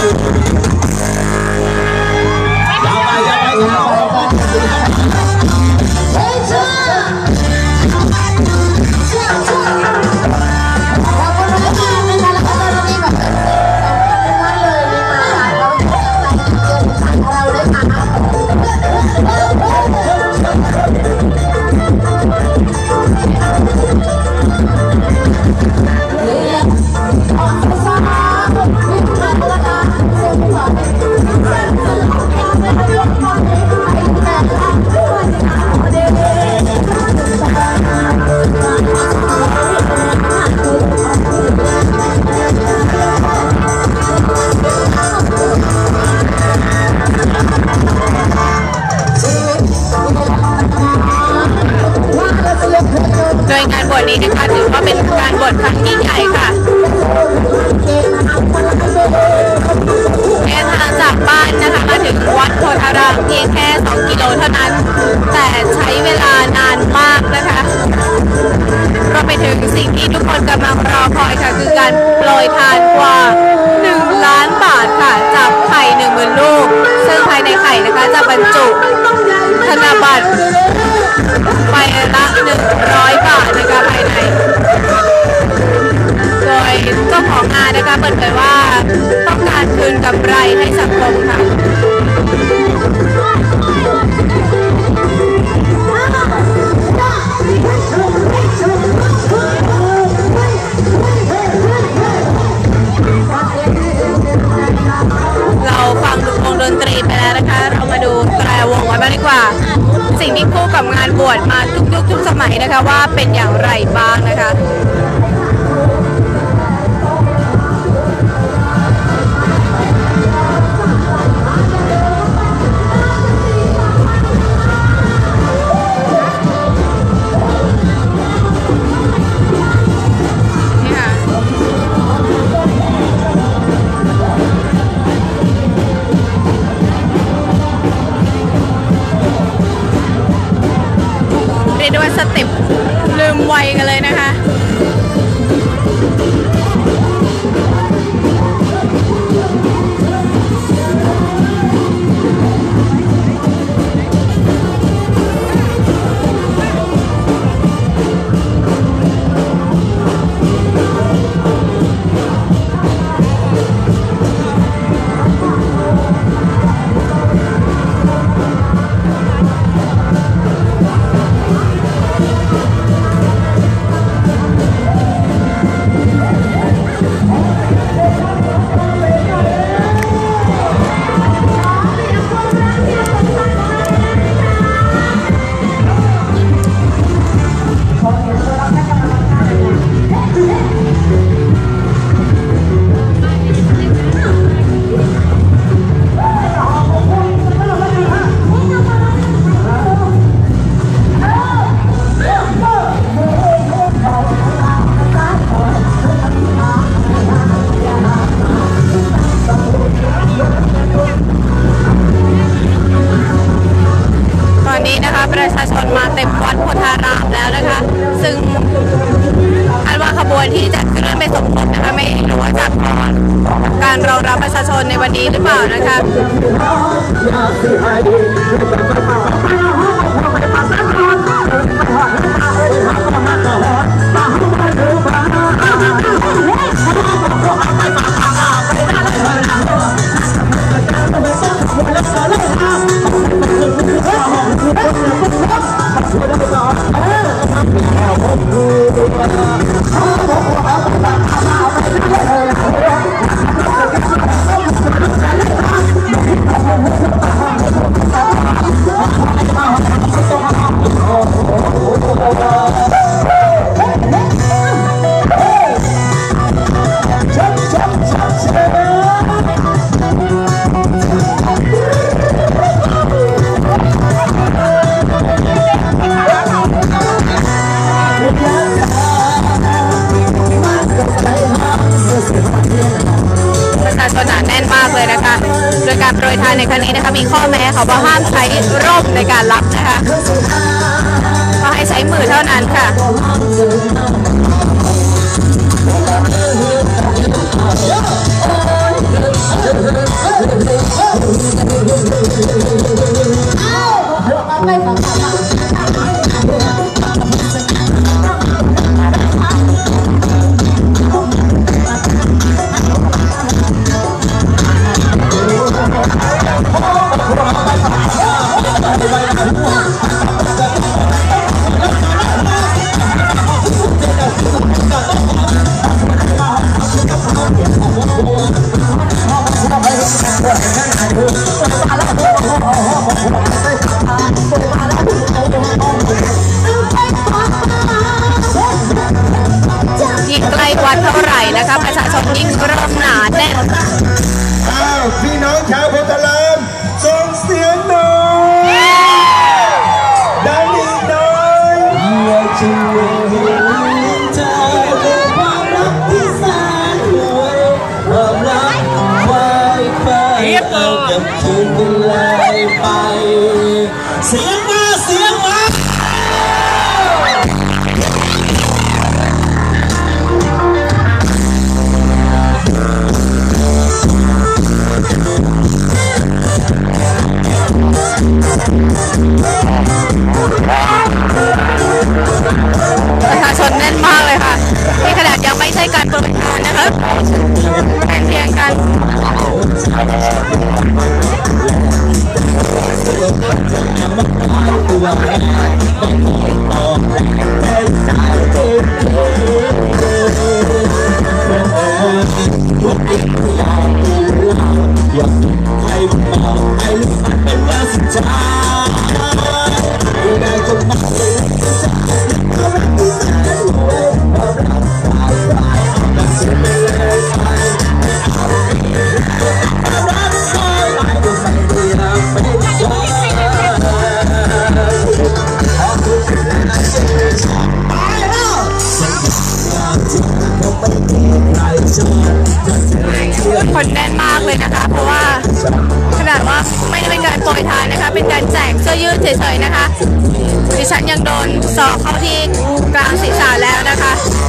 ยาวไปยาวไปยาวโดยงานบวชนี้นะคะถือว่าเป็นการบวชครั้งยิ่งใหญ่ค่ะระยะทางจากบ้านนะคะมาถึงวัดโพธารามเพียงแค่2 กิโลเท่านั้นแต่ใช้เวลานานมากนะคะรวมไปถึงสิ่งที่ทุกคนกำลังรอคอยค่ะคือการโปรยทานกว่า1 ล้านบาทค่ะจากไข่ 10,000 ลูกซึ่งภายในไข่นะคะจะบรรจุธนบัตรใบละ100 บาทนะคะภายในโดยเจ้าของงานนะคะเปิดเผยว่าต้องการคืนกำไรให้สังคมค่ะเราฟังวงดนตรีไปแล้วนะคะเรามาดูแตรวงกันบ้างดีกว่าสิ่งที่คู่กับงานบวชมาทุกยุคทุกสมัยนะคะว่าเป็นอย่างไรบ้างนะคะเรียกได้ว่าสเต็ปลืมวัยกันเลยนะคะประชาชนมาเต็มวัดโพธารามแล้วนะคะซึ่งคาดว่าขบวนที่จะเคลื่อนไปสมทบนะคะไม่รู้ว่าจะการรองรับประชาชนในวันนี้หรือเปล่านะคะประชาชนหนาแน่นมากเลยนะคะโดยการโปรยทานในครั้งนี้นะคะมีข้อแม้เขาว่าห้ามใช้ร่มในการรับนะคะก็ให้ใช้มือเท่านั้นค่ะยิ่งใกล้วัดเท่าไหร่นะคะประชาชนยิ่งเริ่มหนาแน่นพี่น้องชาวโพธารามส่งเสียงหน่อยดังอีกหน่อยอยากจะเห็นเธอด้วยความรักที่แสนรวยความรักไว้ไปเอากับคืนกันเลยไปเสียงมาเสียงมาเทียงกันคนแน่นมากเลยนะคะเพราะว่าขนาดว่าไม่ได้เป็นการโปรยทานนะคะเป็นการแจกเสื้อยืดเฉยๆนะคะดิฉันยังโดนศอกเข้าที่กลางศีรษะแล้วนะคะ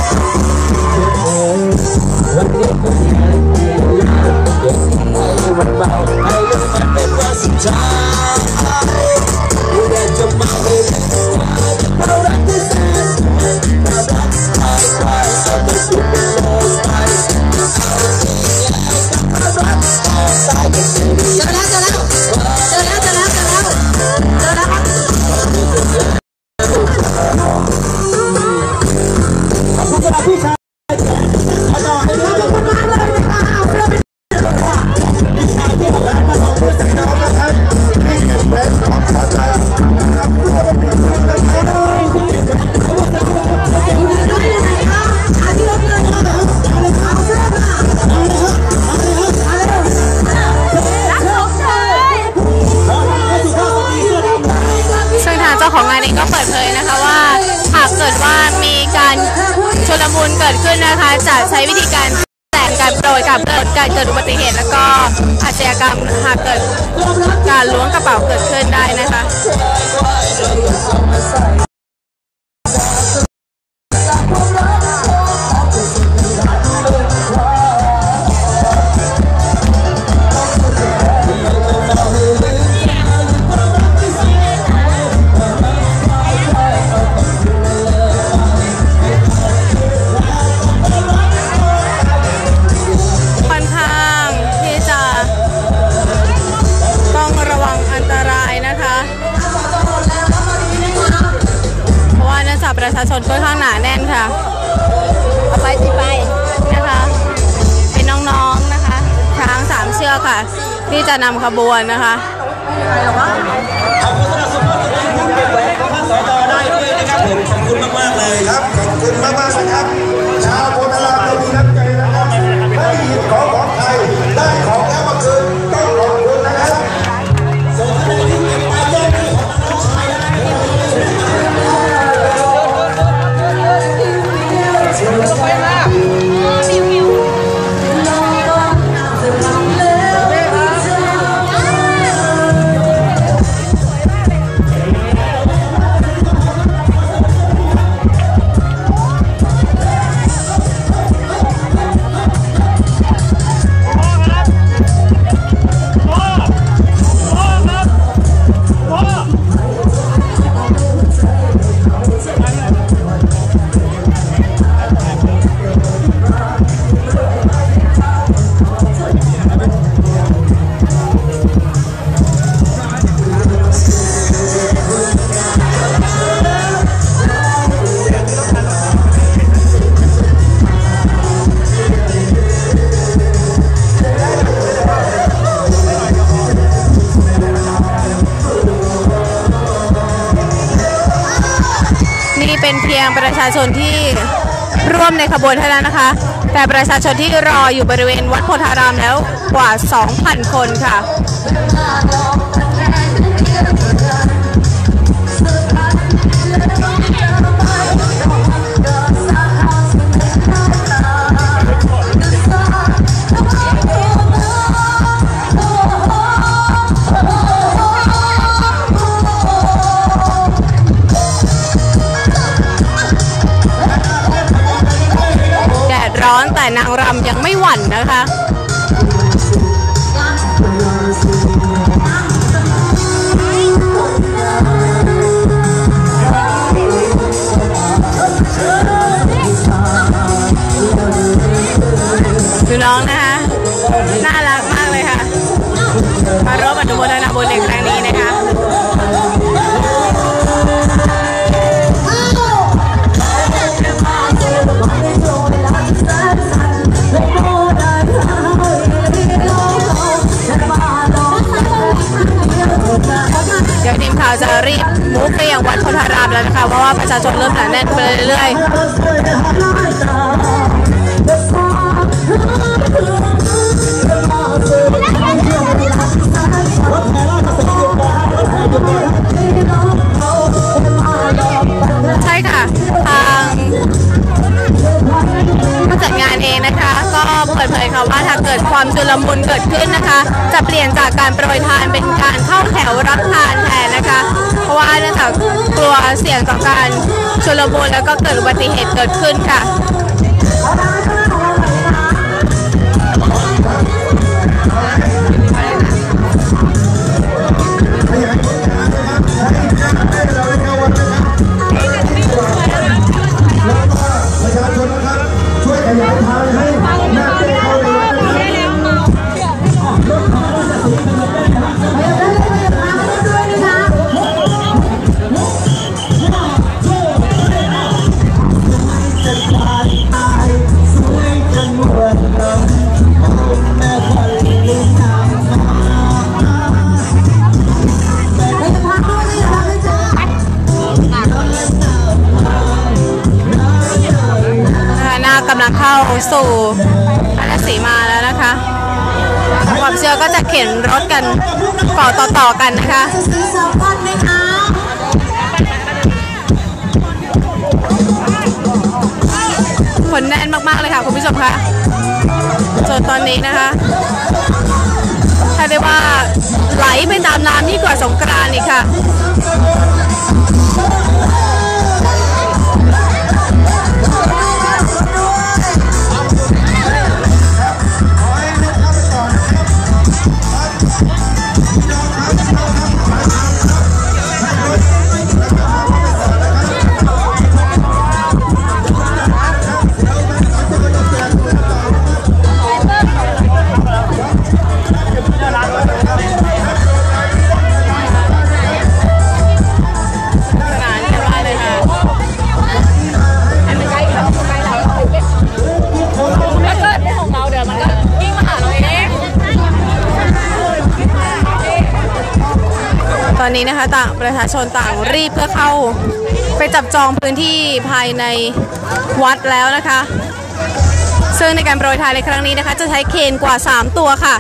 ของงานเองก็เปิดเผยนะคะว่าหากเกิดว่ามีการชุลมุนเกิดขึ้นนะคะจะใช้วิธีการแจกการโปรยกับการเกิดอุบัติเหตุแล้วก็อาชญากรรมหากเกิดการล้วงกระเป๋าเกิดขึ้นได้นะคะประชาชนค่อนข้างหนาแน่นค่ะเอาไปสิไปนะคะเป็นน้องๆนะคะช้าง3 เชือกค่ะที่จะนำขบวนนะคะขอบคุณมากๆเลยครับขอบคุณมากๆนะครับชาวโพธารามเรามีน้ำใจนะครับไม่หยิบของใครได้ของแล้วมาคืนต้องขอบคุณนะครับส่วนท่านใดที่เก็บไปแยกให้ของน้องชายได้เป็นเพียงประชาชนที่ร่วมในขบวนเท่านั้นนะคะแต่ประชาชนที่รออยู่บริเวณวัดโพธารามแล้วกว่า 2,000 คนค่ะร้อนแต่นางรำยังไม่หวั่นนะคะมาร่วมอนุโมทนาบุญในครั้งนี้นะคะเดี๋ยวทีมข่าวจะรีบมุกไปยังวัดโพธารามแล้วนะคะเพราะว่าประชาชนเริ่มหนาแน่นไปเรื่อยๆใช่ค่ะทางผู้จัดงานเองนะคะก็เปิดเผยค่ะว่าถ้าเกิดความชุลมุนเกิดขึ้นนะคะจะเปลี่ยนจากการโปรยทานเป็นการเข้าแถวรับทานแทนนะคะเพราะว่าเนื่องจากกลัวเสี่ยงต่อการชุลมุนแล้วก็เกิดอุบัติเหตุเกิดขึ้นค่ะประชาชนนะครับช่วยขยายทางให้หน้าเต้เข้าในวัดกำลังเข้าสู่พระนศีมาแล้วนะคะความเชื่อก็จะเข็นรถกันต่อกันนะคะคนแน่นมากๆเลยค่ะคุณผู้ชมคะจนตอนนี้นะคะถ้าได้ว่าไหลไปตามน้ำยิ่งกว่าสงกรานต์อีกค่ะตอนนี้นะคะประชาชนต่างรีบเพื่อเข้าไปจับจองพื้นที่ภายในวัดแล้วนะคะซึ่งในการโปรยทานในครั้งนี้นะคะจะใช้เคนกว่า3ตัวค่ะ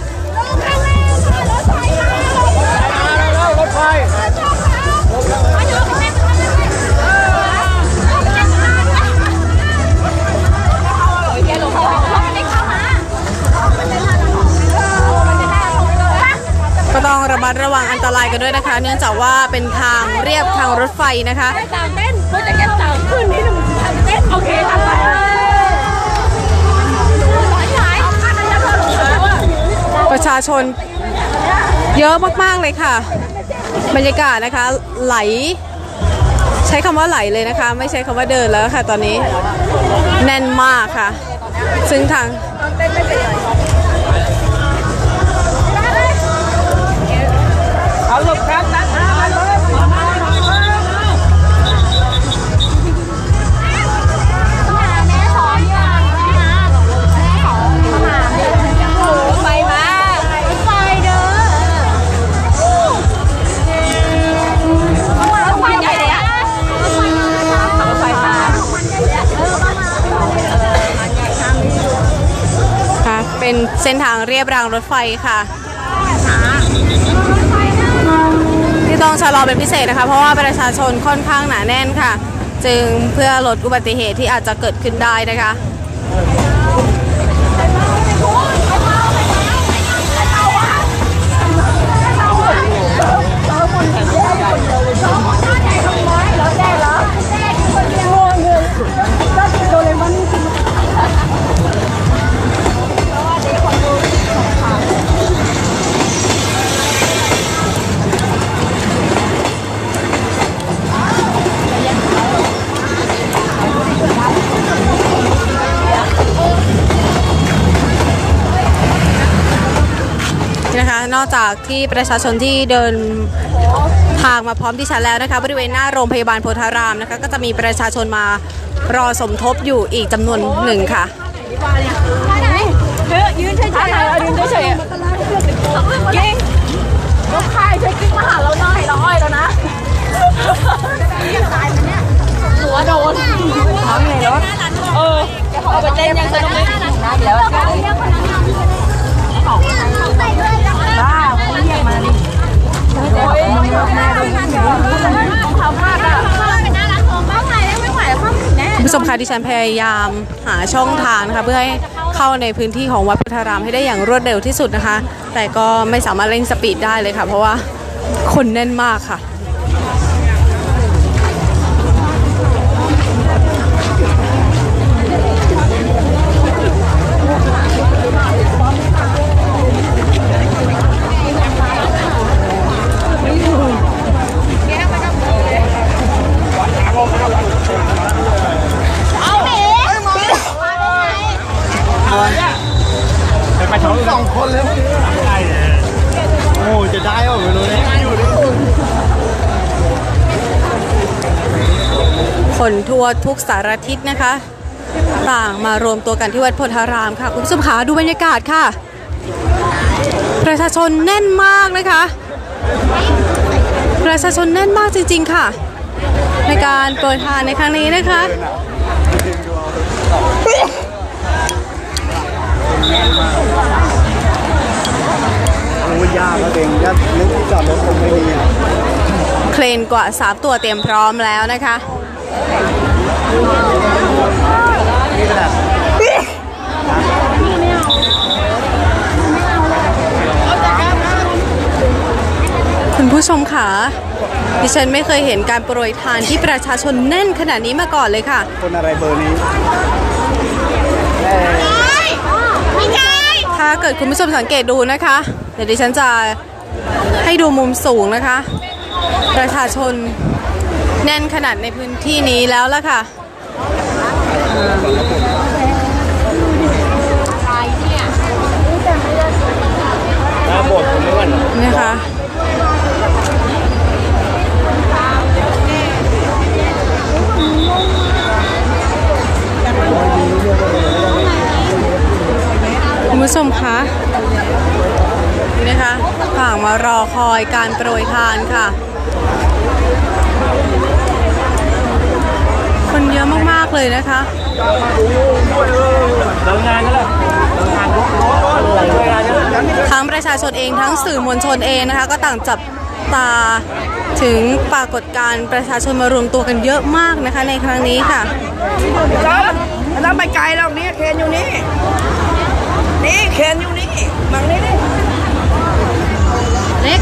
รถไฟก็ต้องระมัดระวังอันตรายกันด้วยนะคะเนื่องจากว่าเป็นทางเรียบทางรถไฟนะคะประชาชนเยอะมากๆเลยค่ะบรรยากาศนะคะไหลใช้คำว่าไหลเลยนะคะไม่ใช้คำว่าเดินแล้วค่ะตอนนี้แน่นมากค่ะซึ่งทางเอาหลบครับนะเป็นเส้นทางเรียบรางรถไฟค่ะที่ต้องชะลอเป็นพิเศษนะคะเพราะว่าประชาชนค่อนข้างหนาแน่นค่ะจึงเพื่อลดอุบัติเหตุที่อาจจะเกิดขึ้นได้นะคะนอกจากที่ประชาชนที่เดินทางมาพร้อมดิฉันแล้วนะคะบริเวณหน้าโรงพยาบาลโพธารามนะคะก็จะมีประชาชนมารอสมทบอยู่อีกจำนวนหนึ่งค่ะยืนเฉยๆยืนเฉยๆกิ้งลูกชายช่วยกิ้งมาหาเราหน่อยเราอ้อยแล้วนะหัวโดนท้องเลยรถเอาไปเต้นยังสนุกเลยเดี๋ยวบ้าเขาเรียกมาดิคุณผู้ชมคะดิฉันพยายามหาช่องทางนะคะเพื่อให้เข้าในพื้นที่ของวัดโพธารามให้ได้อย่างรวดเร็วที่สุดนะคะแต่ก็ไม่สามารถเร่งสปีดได้เลยค่ะเพราะว่าคนแน่นมากค่ะ 2 คนเลยโอ้จะได้เหรอไม่รู้เนี่ยคนทั่วทุกสารทิศนะคะต่างมารวมตัวกันที่วัดโพธารามค่ะคุณผู้ชมคะดูบรรยากาศค่ะประชาชนแน่นมากนะคะประชาชนแน่นมากจริงๆค่ะในการโปรยทานในครั้งนี้นะคะโอ้ยากแล้วเองยัดนึกจอดรถคงไม่มีเครนกว่า3ตัวเตรียมพร้อมแล้วนะคะคุณผู้ชมค่ะดิฉันไม่เคยเห็นการโปรยทานที่ประชาชนแน่นขนาดนี้มาก่อนเลยค่ะคนอะไรเบอร์นี้ถ้าเกิดคุณผู้ชมสังเกตดูนะคะเดี๋ยวดิฉันจะให้ดูมุมสูงนะคะประชาชนแน่นขนาดในพื้นที่นี้แล้วล่ะค่ะนะคะคุณผู้ชมคะนี่นะคะต่างมารอคอยการโปรยทานค่ะคนเยอะมากๆเลยนะคะทั้งประชาชนเองทั้งสื่อมวลชนเองนะคะก็ต่างจับตาถึงปรากฏการณ์ประชาชนมารวมตัวกันเยอะมากนะคะในครั้งนี้ค่ะแล้วไปไกลแล้วนี่เคนอยู่นี่นี่เคนอยู่นี่มังนี่ดิเล็ก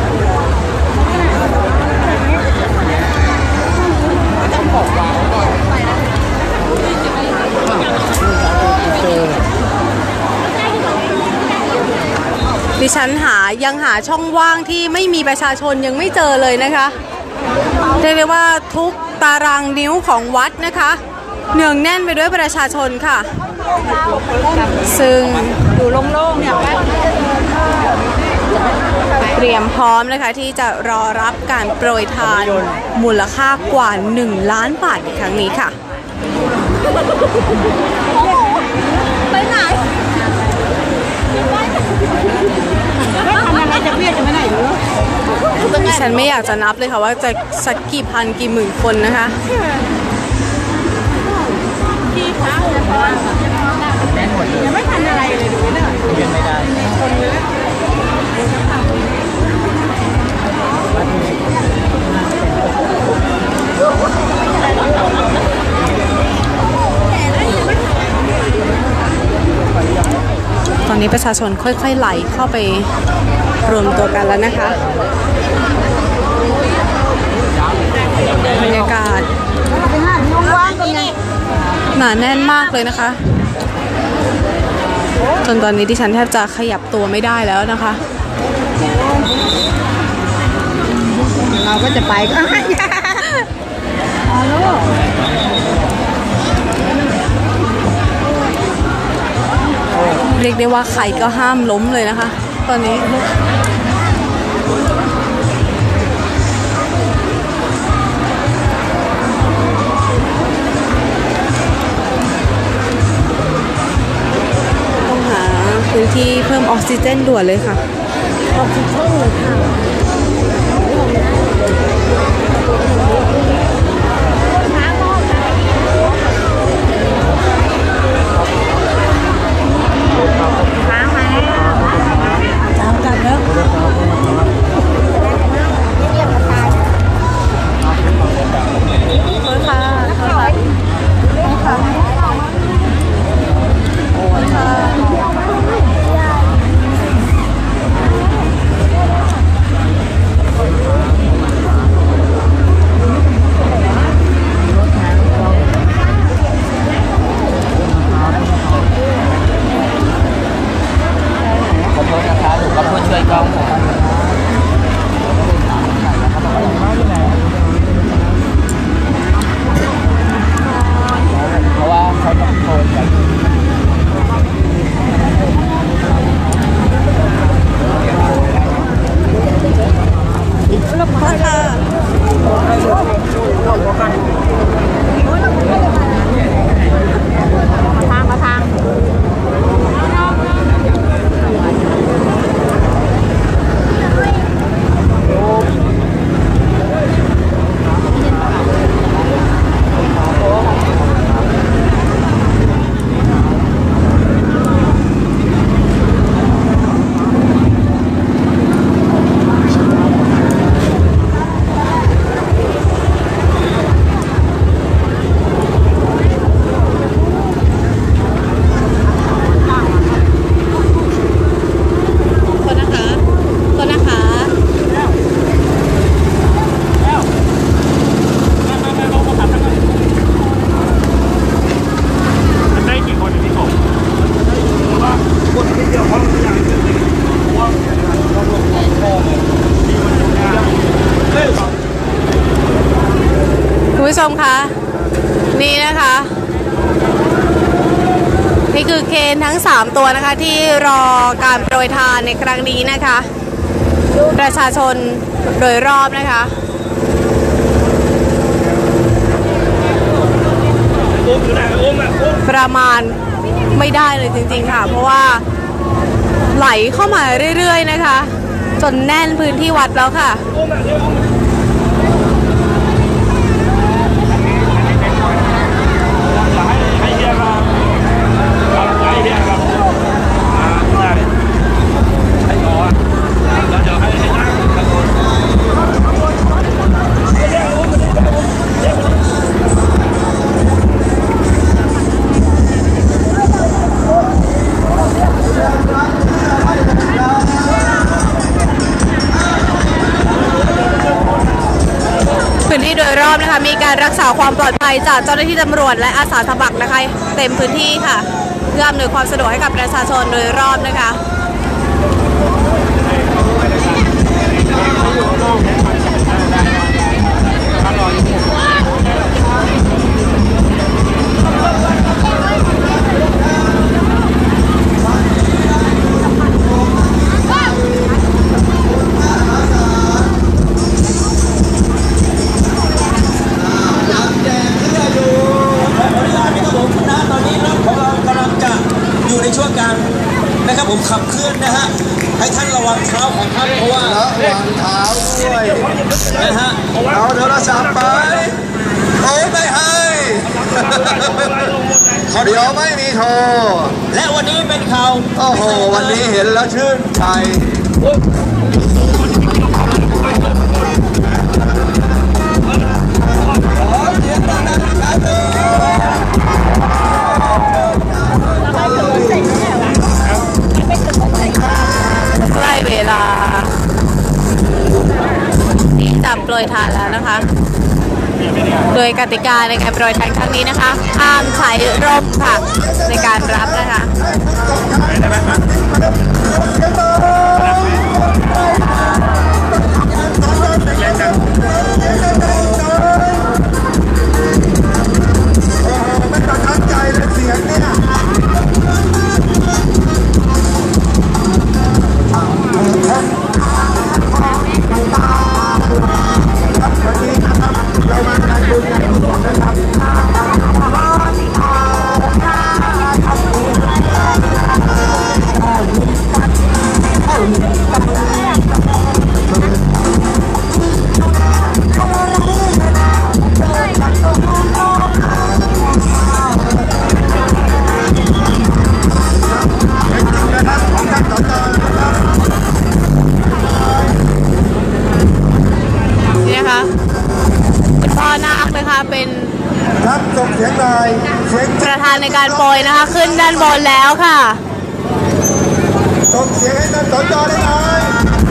ดิฉันยังหาช่องว่างที่ไม่มีประชาชนยังไม่เจอเลยนะคะเรียกได้ว่าทุกตารางนิ้วของวัดนะคะเนืองแน่นไปด้วยประชาชนค่ะซึ่งอยู่โล่งๆเนี่ยเตรียมพร้อมนะคะที่จะรอรับการโปรยทานมูลค่ากว่า1 ล้านบาทในครั้งนี้ค่ะไปไหนดิฉันไม่อยากจะนับเลยค่ะว่าจะสักกี่พันกี่หมื่นคนนะคะยังไม่ทันอะไรเลยดูเนี่ยยังไม่ได้ตอนนี้ประชาชนค่อยๆไหลเข้าไปรวมตัวกันแล้วนะคะบรรยากาศหนาแน่นมากเลยนะคะจนตอนนี้ดิฉันแทบจะขยับตัวไม่ได้แล้วนะคะเราก็จะไปก็เรียกได้ว่าใครก็ห้ามล้มเลยนะคะตอนนี้ต้องหาพื้นที่เพิ่มออกซิเจนด่วนเลยค่ะออกซิเจนเลยค่ะคุณผู้ชมคะนี่นะคะนี่คือเคนทั้ง3ตัวนะคะที่รอการโปรยทานในครั้งนี้นะคะประชาชนโดยรอบนะคะประมาณไม่ได้เลยจริงๆค่ะเพราะว่าไหลเข้ามาเรื่อยๆนะคะจนแน่นพื้นที่วัดแล้วค่ะพื้นที่โดยรอบนะคะมีการรักษาความปลอดภัยจากเจ้าหน้าที่ตำรวจและอาสาสมัครนะคะเต็มพื้นที่ค่ะเพื่ออำนวยความสะดวกให้กับประชาชนโดยรอบนะคะนะครับผมขับเคลื่อนนะฮะให้ท่านระวังเท้าของท่านเพราะว่าระวังเท้าด้วยนะฮะเอาโทรศัพท์ไปโอ้ไม่ให้เขาเดี๋ยวไม่มีโทรและวันนี้เป็นข่าวโอ้โหวันนี้เห็นแล้วชื่นใจใกล้เวลาที่จะโปรยทานแล้วนะคะโดยกติกาในการโปรยทานครั้งนี้นะคะห้ามใช้ร่มค่ะในการรับนะคะไม่ประทับใจเลยเสียงเนี่ยานต่อๆนะครับนี่นะคะคุณพ่อนาคนะคะเป็นครับส่งเสียงหน่อยเสียงประธานในการโปรยนะคะขึ้นด้านบนแล้วค่ะส่งเสียงให้ท่านสจได้หน่อย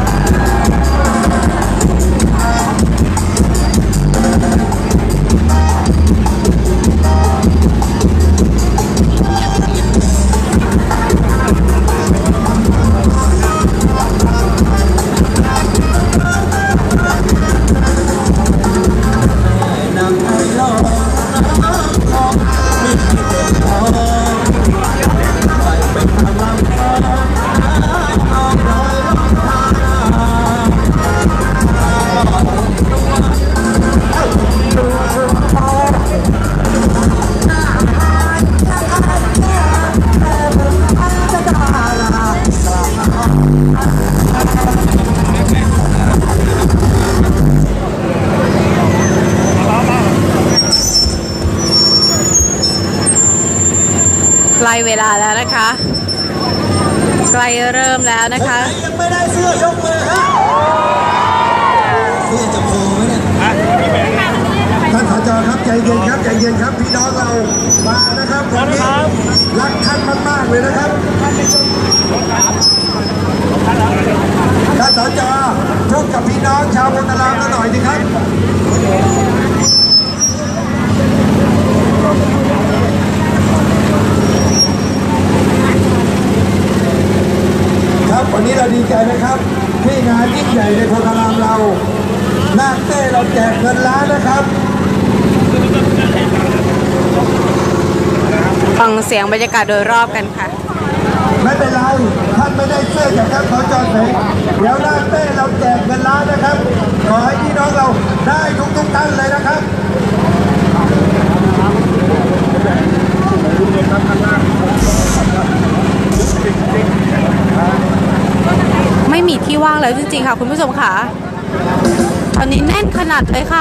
ใกล้เวลาแล้วนะคะใกล้เริ่มแล้วนะคะยังไม่ได้เสื้อยกมือครับเสื้อจะโผล่ไหมเนี่ยท่านสจครับใจเย็นครับใจเย็นครับพี่น้องเรามานะครับวันนี้รักท่านมากๆเลยนะครับท่านสจพูดกับพี่น้องชาวโพธารามหน่อยสิครับครับวันนี้เราดีใจนะครับที่งานยิ่งใหญ่ในโพธารามเรานาคเต้เราแจกเงินล้านนะครับฟังเสียงบรรยากาศโดยรอบกันค่ะไม่เป็นไรท่านไม่ได้เสื้อจากท่านสจ.เสงเดี๋ยวนาคเต้เราแจกเงินล้านนะครับขอให้พี่น้องเราได้ทุกท่านเลยนะครับไม่มีที่ว่างแล้วจริงๆค่ะคุณผู้ชมค่ะตอนนี้แน่นขนาดเลยค่ะ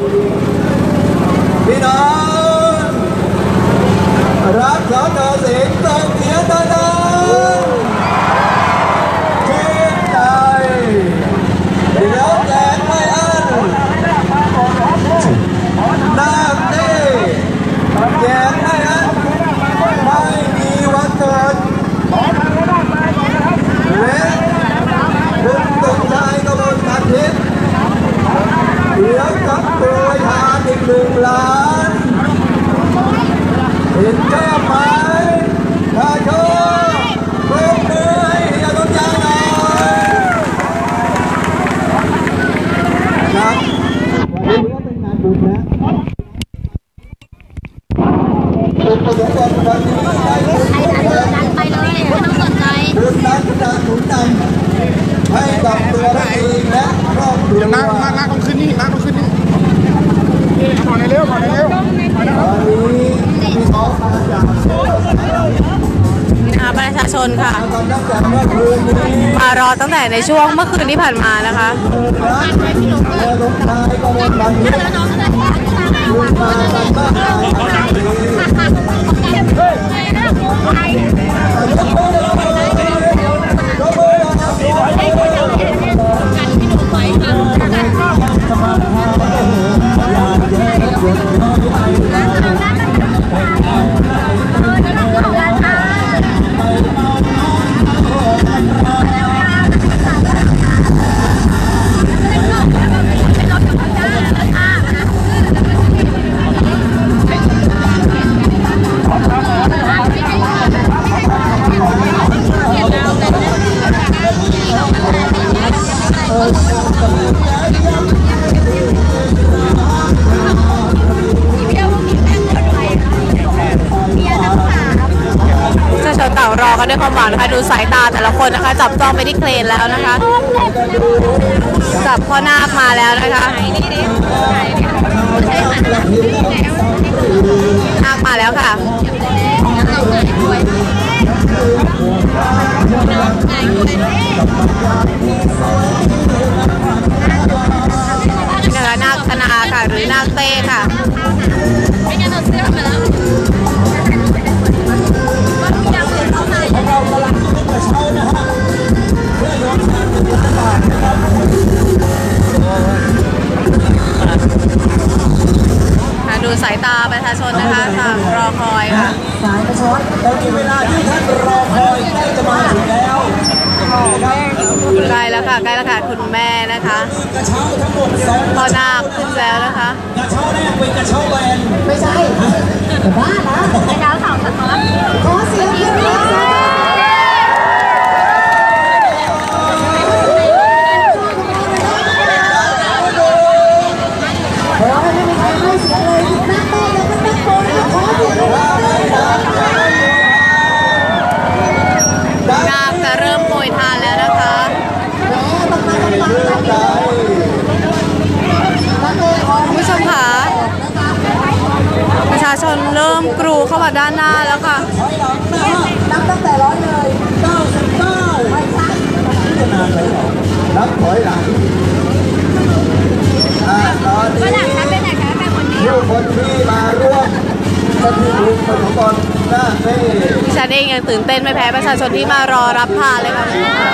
พี่น้องรักสจ.เสงส่งเสียงดังๆชื่นใจเดี๋ยวแจกไม่อั้นนาคเต้แจกไม่อั้นไม่มีวันเกิดและคุณตุกใจกบฏตัดทิศเดี๋ยวกับโปรยทานอีก1 ล้านเห็นแก้ไหมถ้าโชว์ปรบมือให้อย่าต้องใจหน่อยครับวันนี้ก็เป็นงานบุญนะบุญประสบการณ์วันนี้ได้บุญไปเลยไม่ต้องสนใจบุญนั้นจะหนุนนำให้กับตัวเราเองและครอบครัวน้าต้องขึ้นนี่น้าต้องขึ้นนี่ก่อนเร็วก่อนเร็ววันนี้พี่น้องมาจากประชาชนค่ะตั้งแต่เมื่อคืนนี้มารอตั้งแต่ในช่วงเมื่อคืนที่ผ่านมานะคะและลูกชายก็วนมาที่ลูกมาบ้านรอกันด้วยความหวังนะคะดูสายตาแต่ละคนนะคะจับจ้องไปที่เครนแล้วนะคะจับพ่อนาคมาแล้วนะคะนาคมาแล้วค่ะนะคะนาคธนาค่ะหรือนาคเต้ค่ะไม่งั้นเราเสื้อไปแล้วเรากำลังจะเช้านะฮะดูสายตาประชาชนนะคะต่างรอคอยค่ะสายกระชอนตอนนี้เวลาที่ท่านรอคอยใกล้จะมาถึงแล้วใกล้แล้วค่ะใกล้แล้วค่ะคุณแม่นะคะกระเช้าทั้งหมด2 พ่อนาคขึ้นแล้วนะคะกระเช้าแรกเป็นกระเช้าแบนไม่ใช่บ้านะในการสองสตาร์ทขอเสียงปรบมือนาคจะเริ่มโปรยทานแล้วนะคะคุณผู้ชมค่ะประชาชนเริ่มกรูเข้ามาด้านหน้าแล้วค่ะนับตั้งแต่100เลย99ไม่ใช่นานเลยนับถอยหลังตอนนี้ผู้คนที่มาร่วมก็คือลุงปฐมพรนาคเต้ฉันเองยังตื่นเต้นไม่แพ้ประชาชนที่มารอรับพานเลยค่ะ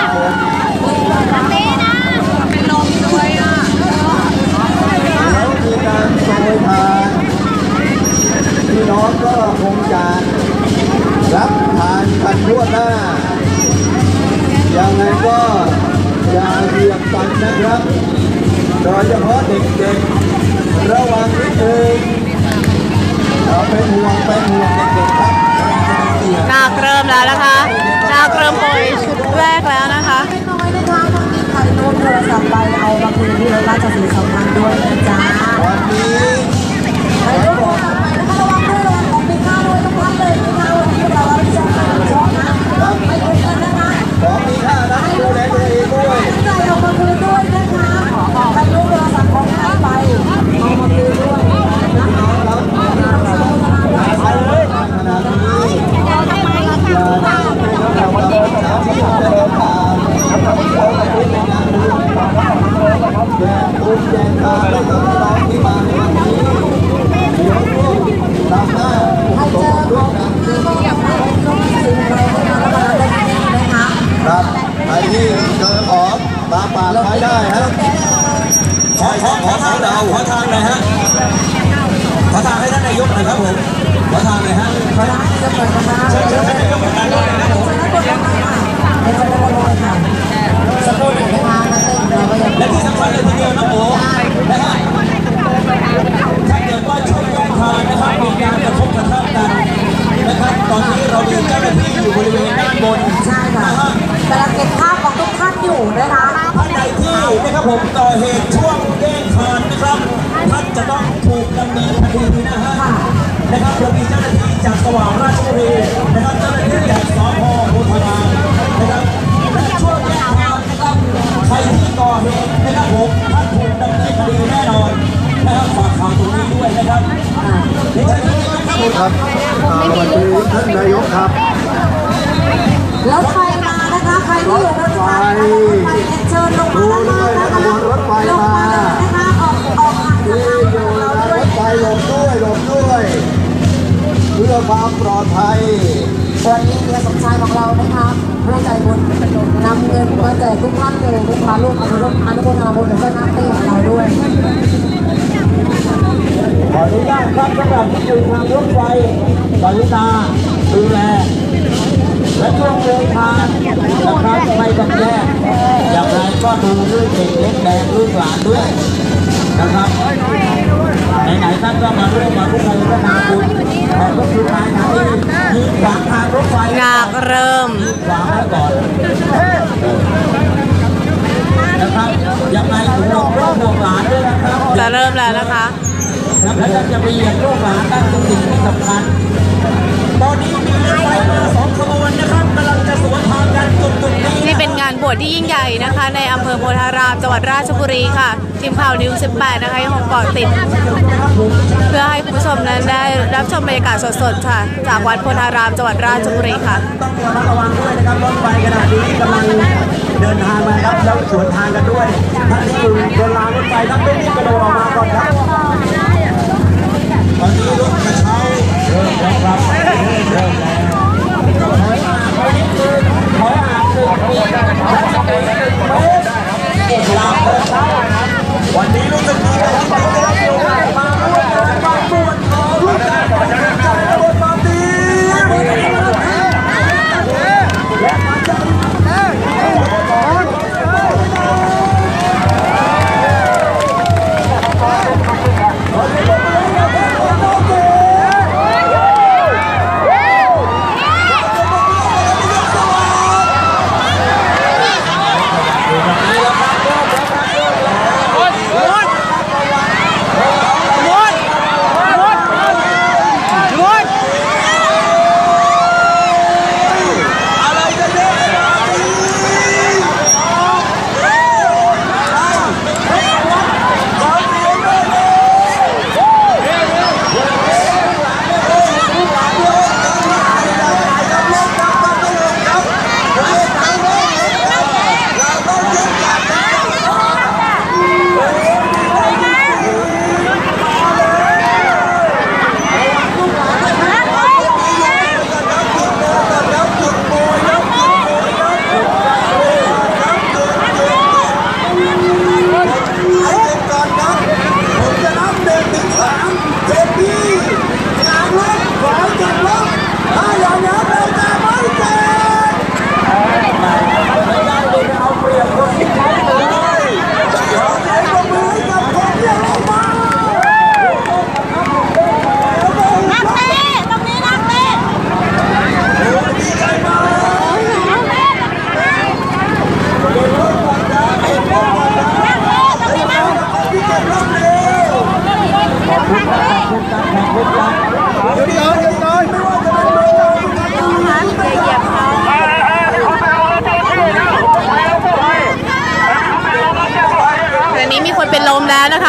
เป็นลมด้วยอ่ะแล้วมีการโปรยทานพี่น้องก็คงจะรับทานกันทั่วหน้ายังไงก็อย่าเบียดกันนะครับโดยเฉพาะเด็กๆระวังนิดนึงเราเป็นห่วงเด็กๆครับนาคเริ่มแล้วนะคะนาคเริ่มโปรยชุดแรกแล้วนะคะไม่น้อยนะคะบางทีใครโน้ตโทรศัพท์ไปเอามาคืนที่รถราชสีสัมพันธ์ด้วยนะจ๊ะวันนี้ใครโน้ตโทรศัพท์ไปนะคะระวังด้วยระวังของมีค่าด้วยทุกท่านเลยนะคะวันนี้เรารับผิดชอบนะไม่ถูกกันนะคะของมีค่านะดูแลตัวเองด้วยใครเอามาคืนด้วยนะคะใครโน้ตโทรศัพท์ของใครไปเอามาคืนด้วยนะคะขณะนี้อย่าทำให้เราจะเดินทางเราจะเดินทางเราจะพูดในงานนี้แจกทุนแจกทานแล้วก็น้องที่มาในวันนี้เดี๋ยวร่วมตามหน้าตกร่วมกันครับใครที่เดินออกตามป่าไม้ได้ฮะขอทางเราขอทางหน่อยฮะขอทางให้ท่านนายกหน่อยครับผมขอทางหน่อยฮะเชิญท่านนายกประธานด้วยนะครับผมและที่สำคัญเลยทีเดียวนะโอ้นะฮะถ้าเกิดว่าช่วยกันทานนะครับมีการกระทบกระทั่งกันนะครับตอนนี้เรามีเจ้าหน้าที่อยู่บริเวณด้านบนใช่ค่ะกำลังเก็บภาพของทุกท่านอยู่นะคะท่านใดที่นะครับผมก่อเหตุช่วงแย่งทานนะครับท่านจะต้องถูกดำเนินคดีนะฮะนะครับเรามีเจ้าหน้าที่จากสว่างราชบุรีนะครับเจ้าหน้าที่จากสพ.โพธารามนะครับและช่วงแย่งทานนะครับใครที่ก่อเหตุนะครับผมท่านถูกดำเนินคดีแน่นอนนะครับฝากข่าวตรงนี้ด้วยนะครับครับสวัสดีท่านนายกครับรถไฟมานะคะใครที่อยู่บนทางรถไฟเชิญลงมาด้านล่างนะคะลงมาเลยนะคะออกทางสะพานของเราด้วยรถไฟหลบด้วยเพื่อความปลอดภัยวันนี้เรือสมชายของเรานะคะร่วมใจบุญนำเงินมาแจกทุกท่านเลยทุกท่านร่วมอนุโมทนาบุญกับเจ้าหน้าที่ของเราด้วยขออนุญาตครับสำหรับที่อยู่ทางรถไฟกรุณาดูแลและช่วงเดินทางนะครับไม่ต้องแยกอย่างไรก็ดูด้วยเด็กเล็กแดงลูกหลานด้วยนะครับไหนๆท่านก็มาร่วมมาร่วมกันทำบุญขอบคุณทางที่ยืนขวางทางรถไฟนาคเริ่มขวางไว้ก่อนนะครับยังไงถึงเราร่วมห่วงหลานด้วยนะครับจะเริ่มแล้วนะคะแล้วท่านจะไปเหยียบลูกหลานนั่นคือสิ่งที่สำคัญตอนนี้มีรถไฟมา2 ขบวนนะครับกำลังจะสวนทางกันจุดนี้นี่เป็นงานบวชที่ยิ่งใหญ่นะคะในอำเภอโพธารามจังหวัดราชบุรีค่ะทีมข่าวนิว18นะคะยังคงเกาะติดเพื่อให้คุณผู้ชมนั้นได้รับชมบรรยากาศสดๆค่ะจากวัดโพธารามจังหวัดราชบุรีค่ะต้องระวังด้วยนะครับรถไฟขณะนี้กำลังเดินทางมาครับแล้วสวนทางกันด้วยท่านที่อยู่บนรางรถไฟต้องรีบกระโดดออกมาก่อนครับตอนนี้รถกระเช้าเริ่มแล้วครับเริ่มแล้วถอยห่าง1 เมตรวันนี้รู้สึกดีกับที่ได้รับโอกาสมาร่วมงานบางส่วนแล้วนะคะ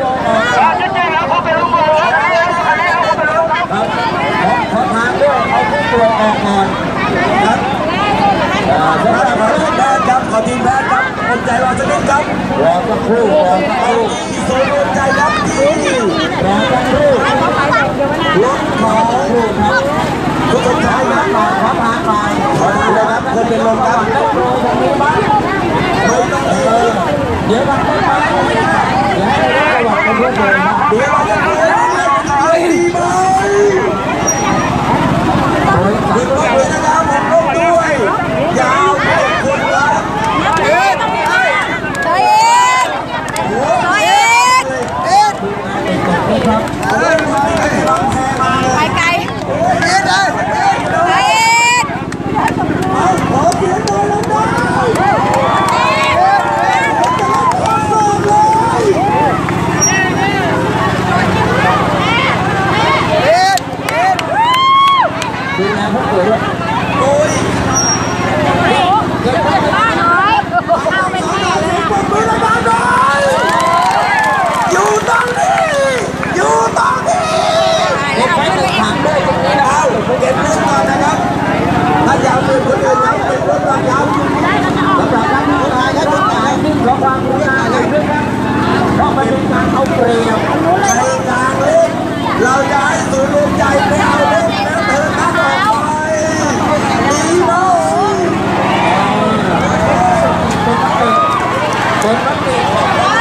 ขอทางด้วยเอาผู้ตัวออกก่อนครับสำหรับขอทีมแพทย์ครับขอทีมแพทย์ครับคนใจรอจะเล่นครับรอสักครู่รอสักครู่โซนรวมใจครับที่รอสักครู่รถของครูครับทุกคนใช้ครับขอทางไปขอทางเลยครับคนเป็นลมครับไม่ต้องเดี๋ยวมันไม่มาเดี๋ยวให้เราระวังกันเพื่อนเลยเดี๋ยวเราจะไปดีไหมดึงรถเลยนะครับผมรถด้วยยาวคนละไปไกลดูแลผู้ป่วยด้วยโอ้ยอยู่ตรงนี้อยู่ตรงนี้เก็บไว้ในถังด้วยตรงนี้นะเก็บเรื่องก่อนนะครับถ้าอยากเป็นคนอื่นครับเป็นคนรักยาวสำหรับท่านผู้ชายและผู้ชายระวังเรื่องอะไรด้วยครับเพราะมันเป็นการเอาเปรียบในการเล่นเราจะให้ศูนย์รวมใจไม่เอาเล่นแล้วเธอทั้งออกไปดีมากคนรักเด็ก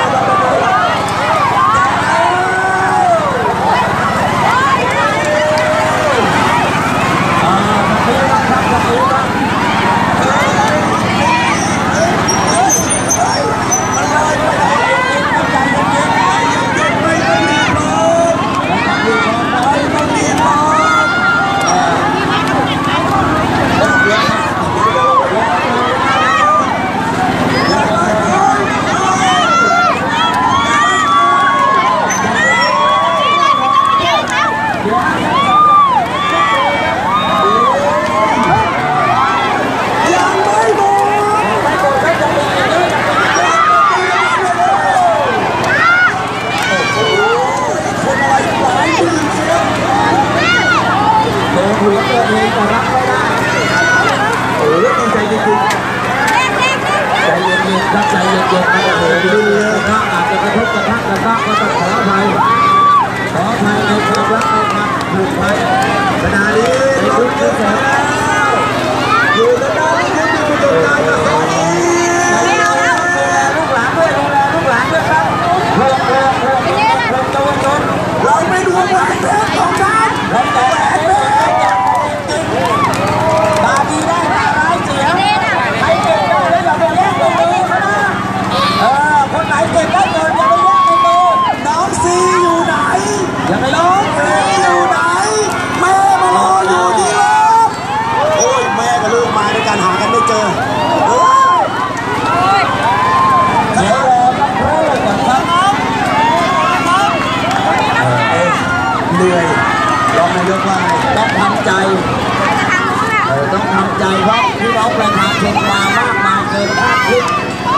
ต้องทำใจเพราะพี่น้องประชาชนมามากมายเกินคาดคิด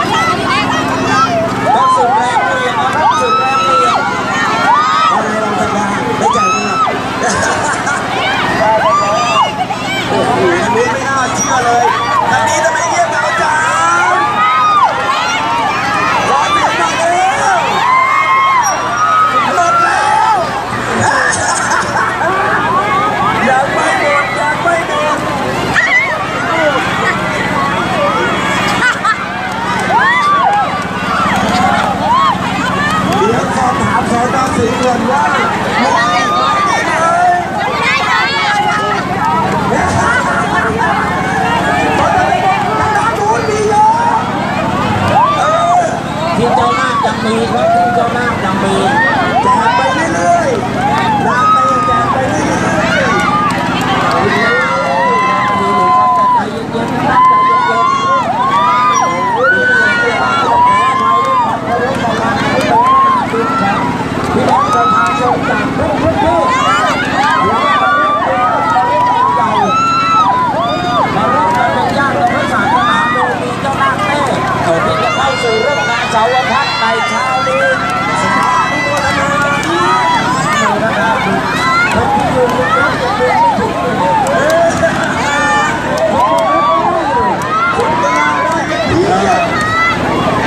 ต้องสุดแรงเรียนนะครับสุดแรงเรียนอะไรลองสักการได้ใจมั้ยโอ้โหอันนี้ไม่น่าเชื่อเลยอันนี้ทำไมเงียบเอาจังร้อนเดือดมาแล้วหมดแล้วอยากไม่หมดอยากไม่หมดเดี๋ยวขอถามสอนอสีก่อนว่าที่เจ้าหน้าจะมีครับที่เจ้าหน้าจะมีแจกไปเรื่อยๆรับไปแจกไปเรื่อยๆมีหนึ่งครับใจเย็นๆนะครับใจเย็นๆพี่น้องประชาชนจากทุกพื้นที่มาร่วมกันเป็นญาติกับพระศาสนาโดยมีเจ้าหน้าเต้ที่จะเข้าสู่ร่วมงานเสาร์อาทิตย์ในเช้านี้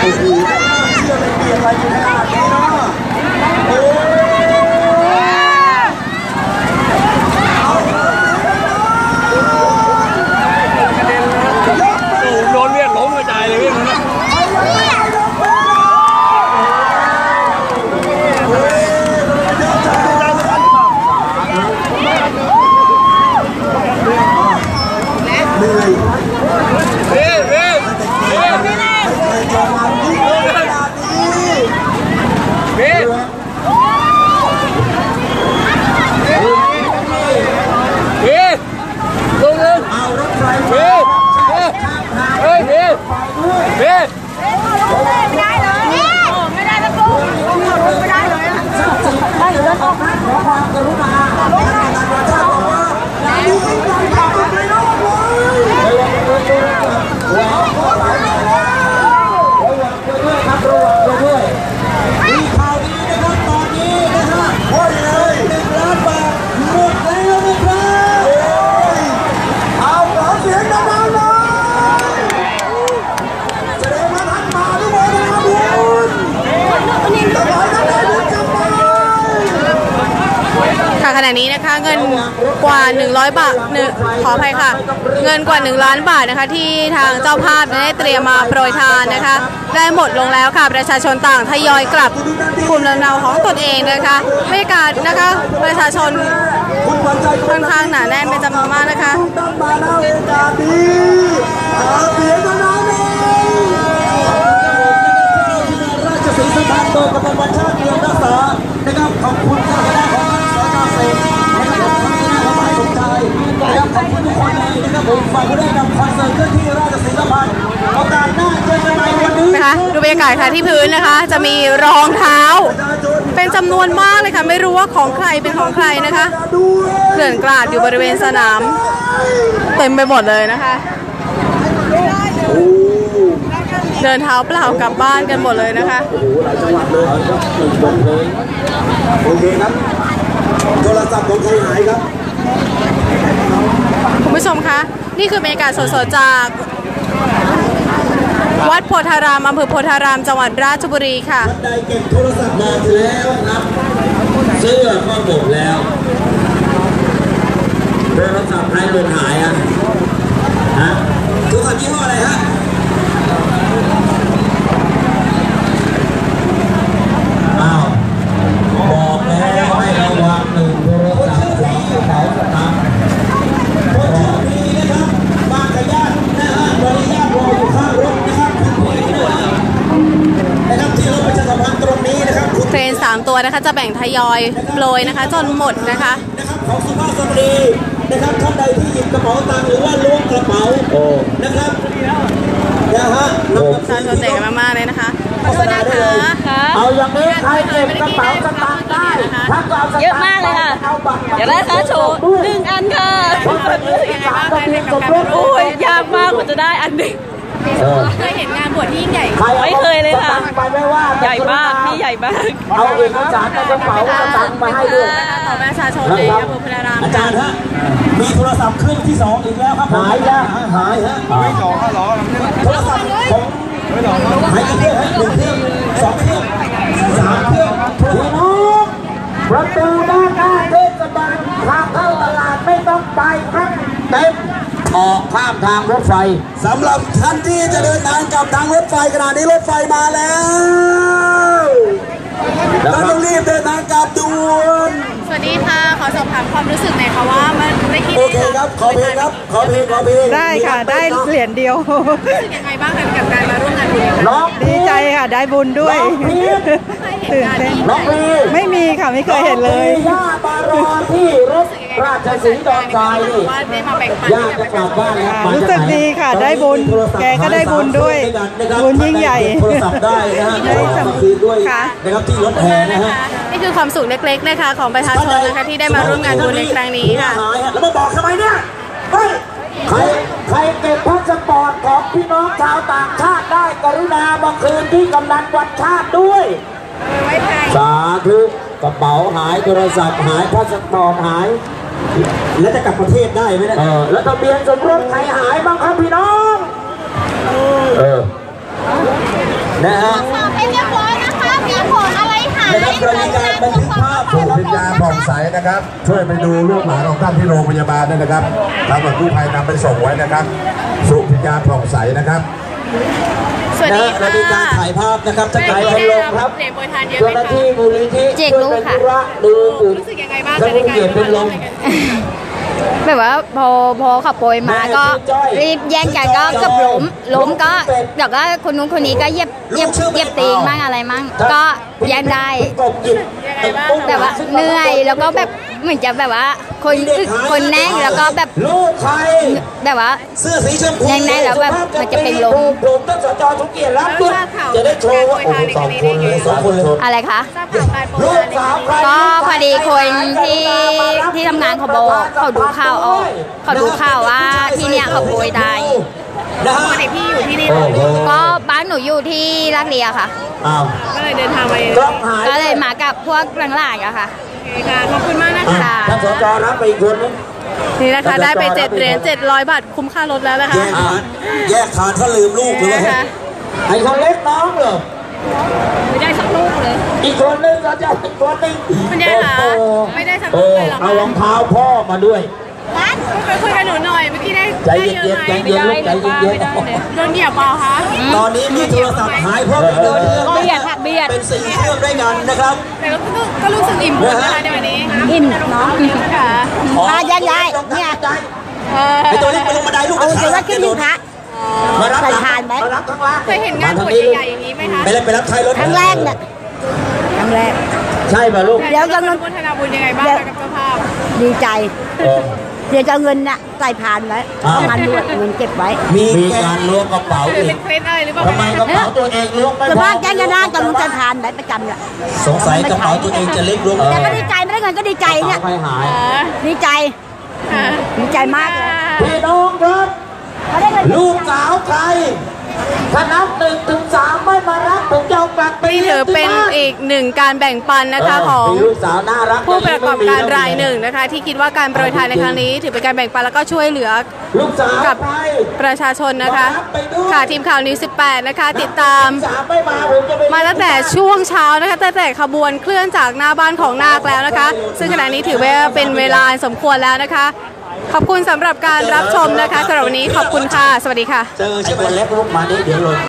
โหเชื่อเลยเกียร์อะไรอยู่ขนาดนี้เนาะโอ้โดนเวียนล้มกระจายเลยพี่นะเหนื่อยเฮ้ยเฮ้ยเฮ้ยเคยเจอมายิ่งขนาดนี้เฮ้ยเฮ้ยลงเลยเอารถไฟเฮ้ยเฮ้ยเฮ้ยเฮ้ยไม่ได้เลยไม่ได้แล้วกูไม่ได้เลยอะได้อยู่ด้านนอกนะขอความกรุณาในการประชาบอกว่าอย่าดีใจทำอะไรนอกเลยระวังด้วยครับระวังด้วยมีข่าวดีนะครับตอนนี้นะครับโอ้ยเลย1 ล้านบาทหมดแล้วนะครับเอาขอเสียงดังๆหน่อยแสดงว่าท่านมาด้วยนะครับคุณสบายกันได้หรือจะไปค่ะขณะนี้นะคะเงินกว่า100 บาทขออภัยค่ะเงินกว่า1 ล้านบาทนะคะที่ทางเจ้าภาพได้เตรียมมาโปรยทานนะคะได้หมดลงแล้วค่ะประชาชนต่างทยอยกลับภูมิลำเนาของตนเองนะคะบรรยากาศนะคะประชาชนค่อนข้างหนาแน่นเป็นจำนวนมากนะคะตั้งมาหน้าเวทีดีหาเสียงกันนะเลยราชสีห์สถานโตกับวันชาติเมืองรักษานะครับขอบคุณท่านคณะของสกเสกนะครับขอบคุณคณะของหมายสมชายนะครับขอบคุณทุกคนเลยนะครับผมฝากไว้ด้วยกับคอนเสิร์ตเคลื่อนที่ราชสีห์สถานโอกาสหน้าเจอกันใหม่วันนี้นะคะดูบรรยากาศค่ะที่พื้นนะคะจะมีรองเท้าเป็นจำนวนมากเลยค่ะไม่รู้ว่าของใครเป็นของใครนะคะเกลื่อนกลาดอยู่บริเวณสนามเต็มไปหมดเลยนะคะเดินเท้าเปล่ากลับบ้านกันหมดเลยนะคะโอ้โหหลายจังหวัดเลยครับ1 วันเลยโอเคครับโทรศัพท์ของใครหายครับคุณผู้ชมคะนี่คือบรรยากาศสดๆจากวัดโพธารามอำเภอโพธารามจังหวัดราชบุรีค่ะท่านใดเก็บโทรศัพท์มาแล้วครับเสื้อก็หมดแล้วโทรศัพท์ใครหล่นหายอ่ะฮะโทรศัพท์ยี่ห้ออะไรฮะอ้าวบอกแล้วให้ระวัง1 โทรศัพท์2 กระเป๋าสตางค์คนโชคดีนะครับบ้านกับญาตินะฮะบริญาตรออยู่ข้างรถนะครับคุณพี่นะครับที่เราประชาสัมพันธ์ตรงนี้นะครับคุณเทรน3 ตัวนะคะจะแบ่งทยอยโปรยนะคะจนหมดนะคะนะครับของสุภาพสตรีนะครับท่านใดที่หยิบกระเป๋าตังค์หรือว่าล้วงกระเป๋านะครับนะฮะประชาชนเด็กกันมากๆเลยนะคะขอโทษนะคะเอาอย่างนี้ใครเก็บกระเป๋าสตางค์ได้ถ้าเอาสตางค์เยอะมากเลยค่ะเอาบัตรอยากได้คะโชว์1 อันค่ะรู้สึกยังไงบ้างคะในกับการโอ้ยยากมากกว่าจะได้อันหนึ่งเคยเห็นงานบวชที่ยิ่งใหญ่ใครอาไม่เคยเลยค่ะสตางไปไม่ว่าใหญ่มากนี่ใหญ่มากเอาเอกสารในกระเป๋าสตางค์มาให้ด้วยของประชาชนในอำเภอโพธารามอาจารย์ฮะมีโทรศัพท์เครื่องที่2อีกแล้วครับหายแล้วหายฮะไม่2 5 ล้อโทรศัพท์ของหายกี่เครื่องฮะ1 เครื่อง2 เครื่อง3 เครื่องพี่น้องประตูด้านหน้าเทศบาลทางเข้าตลาดไม่ต้องไปครับเต็มออกข้ามทางรถไฟสำหรับท่านที่จะเดินทางกลับทางรถไฟขณะนี้รถไฟมาแล้วเราต้องรีบเดินทางกลับด่วนสวัสดีค่ะขอสอบถามความรู้สึกหน่อยค่ะว่ามันได้คิดโอเคครับขอเพลงครับขอเพลงได้ค่ะ ได้เหรียญเดียวรู้สึกยังไงบ้างคะกับการมาร่วมงานบุญร้องดีใจค่ะ ได้บุญด้วย ตื่นเต้นร้องเพลงไม่มีค่ะ ไม่เคยเห็นเลยย่ามารอที่รถราชสีห์ดอนทรายนี่ว่าได้มาแบ่งปันย่าจะกลับบ้านแล้วรู้สึกดีค่ะ ได้บุญแกก็ได้บุญด้วย บุญยิ่งใหญ่โทรศัพท์ได้นะฮะได้สำคืนด้วยค่ะนะครับที่รถแห่นะฮะนี่คือความสุขเล็กๆนะคะของประชาชนนะคะที่ได้มาร่วมงานบุญในครั้งนี้ค่ะแล้วมาบอกทำไมเนี่ยเฮ้ยใครเก็บพาสปอร์ตของพี่น้องชาวต่างชาติได้กรุณามาคืนที่กำนันวัดชาติด้วยสาธุกระเป๋าหายโทรศัพท์หายพาสปอร์ตหายแล้วจะกลับประเทศได้ไหมเนี่ยแล้วทะเบียนสมรสใครหายบ้างครับพี่น้องนะฮะสอบให้เรียบร้อยนะคะ มีของอะไรหายนะครับเรามีการบันทึกภาพส่งวิญญาณผ่องใสนะครับ ช่วยไปดูลูกหลานของท่านที่โรงพยาบาลด้วยนะครับทางกู้ภัยนำไปส่งไว้นะครับสุวิญญาณผ่องใสนะครับสวัสดีเราค่ะมีการถ่ายภาพนะครับจากการลงครับเหรียญโปรยทานเยอะเจ้าไหมหน้าคะที่มูลนิธิเจ็ดลูกค่ะดูบุญรู้สึกยังไงบ้างท่านผู้เกียรติเป็นลมแบบว่าพอขับโปรยมาก็รีบแย่งกันก็เกือบล้มก็เดี๋ยวก็คนนู้นคนนี้ก็เหยียบตีงมั่งอะไรมั่งก็แย่งได้กบจิตแบบว่าเหนื่อยแล้วก็แบบเหมือนจะแบบว่าคนแน่งแล้วก็แบบลูกใครแบบว่าเสื้อสีชมพูแน่นๆแล้วแบบมันจะเป็นลมผมต้องสจทุกเกียรติรับด้วยจะได้โชว์ว่าโอ้โหสองคนเลยสองคนเลยอะไรคะทราบข่าวการโปรลูยกทานในสาวใครก็พอดีคนที่ทำงานเขาบอกเขาดูข่าวออกเขาดูข่าวว่าที่เนี่ยเขาโปรยตายนะปฮะกติพี่อยู่ที่นี่โอ้โหก็บ้านหนูอยู่ที่ลาดเลียค่ะอ้าวก็เลยเดินทางมาเองกล้องหายก็เลยมากับพวกหลานๆอะค่ะโอเคค่ะขอบคุณมากนะอ่ะคะท่านสจรับไปอีกคนนึงนี่นะคะได้ไป7 เหรียญ700 บาทคุ้มค่ารถแล้วนะคะแยกทานถ้าลืมลูกหรือว่านะคะไอ้คนเล็กน้องเหรอไม่ได้สักลูกเลยอีกคนนึงสจอีกคนนึงคุณยายคะโอ้โหไม่ได้สักลูกเลยเหรอคะเอารองเท้าพ่อมาด้วยไปคุยกับหนูหน่อยเมื่อกี้ได้ใจได้เย็เยนอะๆไหมใจเย็นๆลูกใจเย็นๆโดนเหยียบเปล่าคะตอนนี้มีโทรศัพท์หายเพราะเป็นเงินเบียดค่ะเบียดเป็น4 เครื่องด้วยกันนะครับแต่ก็รู้สึกอิ่มบุญนะคะในวันนี้อิ่มเนาะค่ะมาย้ายเนี่ยไอ้ตัวนี้ไปลงบันไดลูกเอาเดี๋ยวว่าขึ้นอยู่พระมารับใส่ทานไหมมารับข้างล่างเคยเห็นงานบวชใหญ่ๆอย่างนี้ไหมคะไปรับใครรถครั้งแรกเนี่ยครั้งแรกใช่ป่ะลูกเดี๋ยวจะอนุโมทนาบุญยังไงบ้างคะกับเจ้าภาพดีใจเออเดี๋ยวจะเอาเงินน่ะใส่พานไว้อ้าวมันด้วยเงินเก็บไว้มีการล้วงกระเป๋าหรืออีเป็กนเคล็ดอะไรหรือเปล่าทำไมกระเป๋าตัวเองล้วงไม่แต่พอว่าแจ้งกันได้จะรู้จะทานไว้ประจำแหละสงสัยกระเป๋าตัวเองจะเล็กล้วงแต่ก็ดีใจไม่ได้เงินก็ดีใจเนี่ยกระเป๋าใครหายดีใจค่ะดีใจมากเลยพี่น้องครับเขาได้เงินลูกสาวใครถ้านับ1 ถึง 3ไม่มารับผมจะเอากลับไปนี่ถือเป็นอีกหนึ่งการแบ่งปันนะคะของมีลูกสาวน่ารักผู้ประกอบการรายหนึ่งนะคะ ที่คิดว่าการโปรยทานในครั้งนี้ ถือเป็นการแบ่งปันแล้วก็ช่วยเหลือลูกสาวกับใครประชาชนนะคะ ค่ะทีมข่าวนิว18นะคะ ติดตาม 3ไม่มาผมจะไปมาตั้งแต่ช่วงเช้านะคะตั้งแต่ขบวนเคลื่อนจากหน้าบ้านของนาคแล้วนะคะ ซึ่งขณะนี้ถือว่าเป็นเวลาสมควรแล้วนะคะ ขอบคุณสำหรับการรับชมนะคะสำหรับวันนี้ขอบคุณค่ะ สวัสดีค่ะเจอใช่ไหมเล็กลูกมานี่เดี๋ยวลง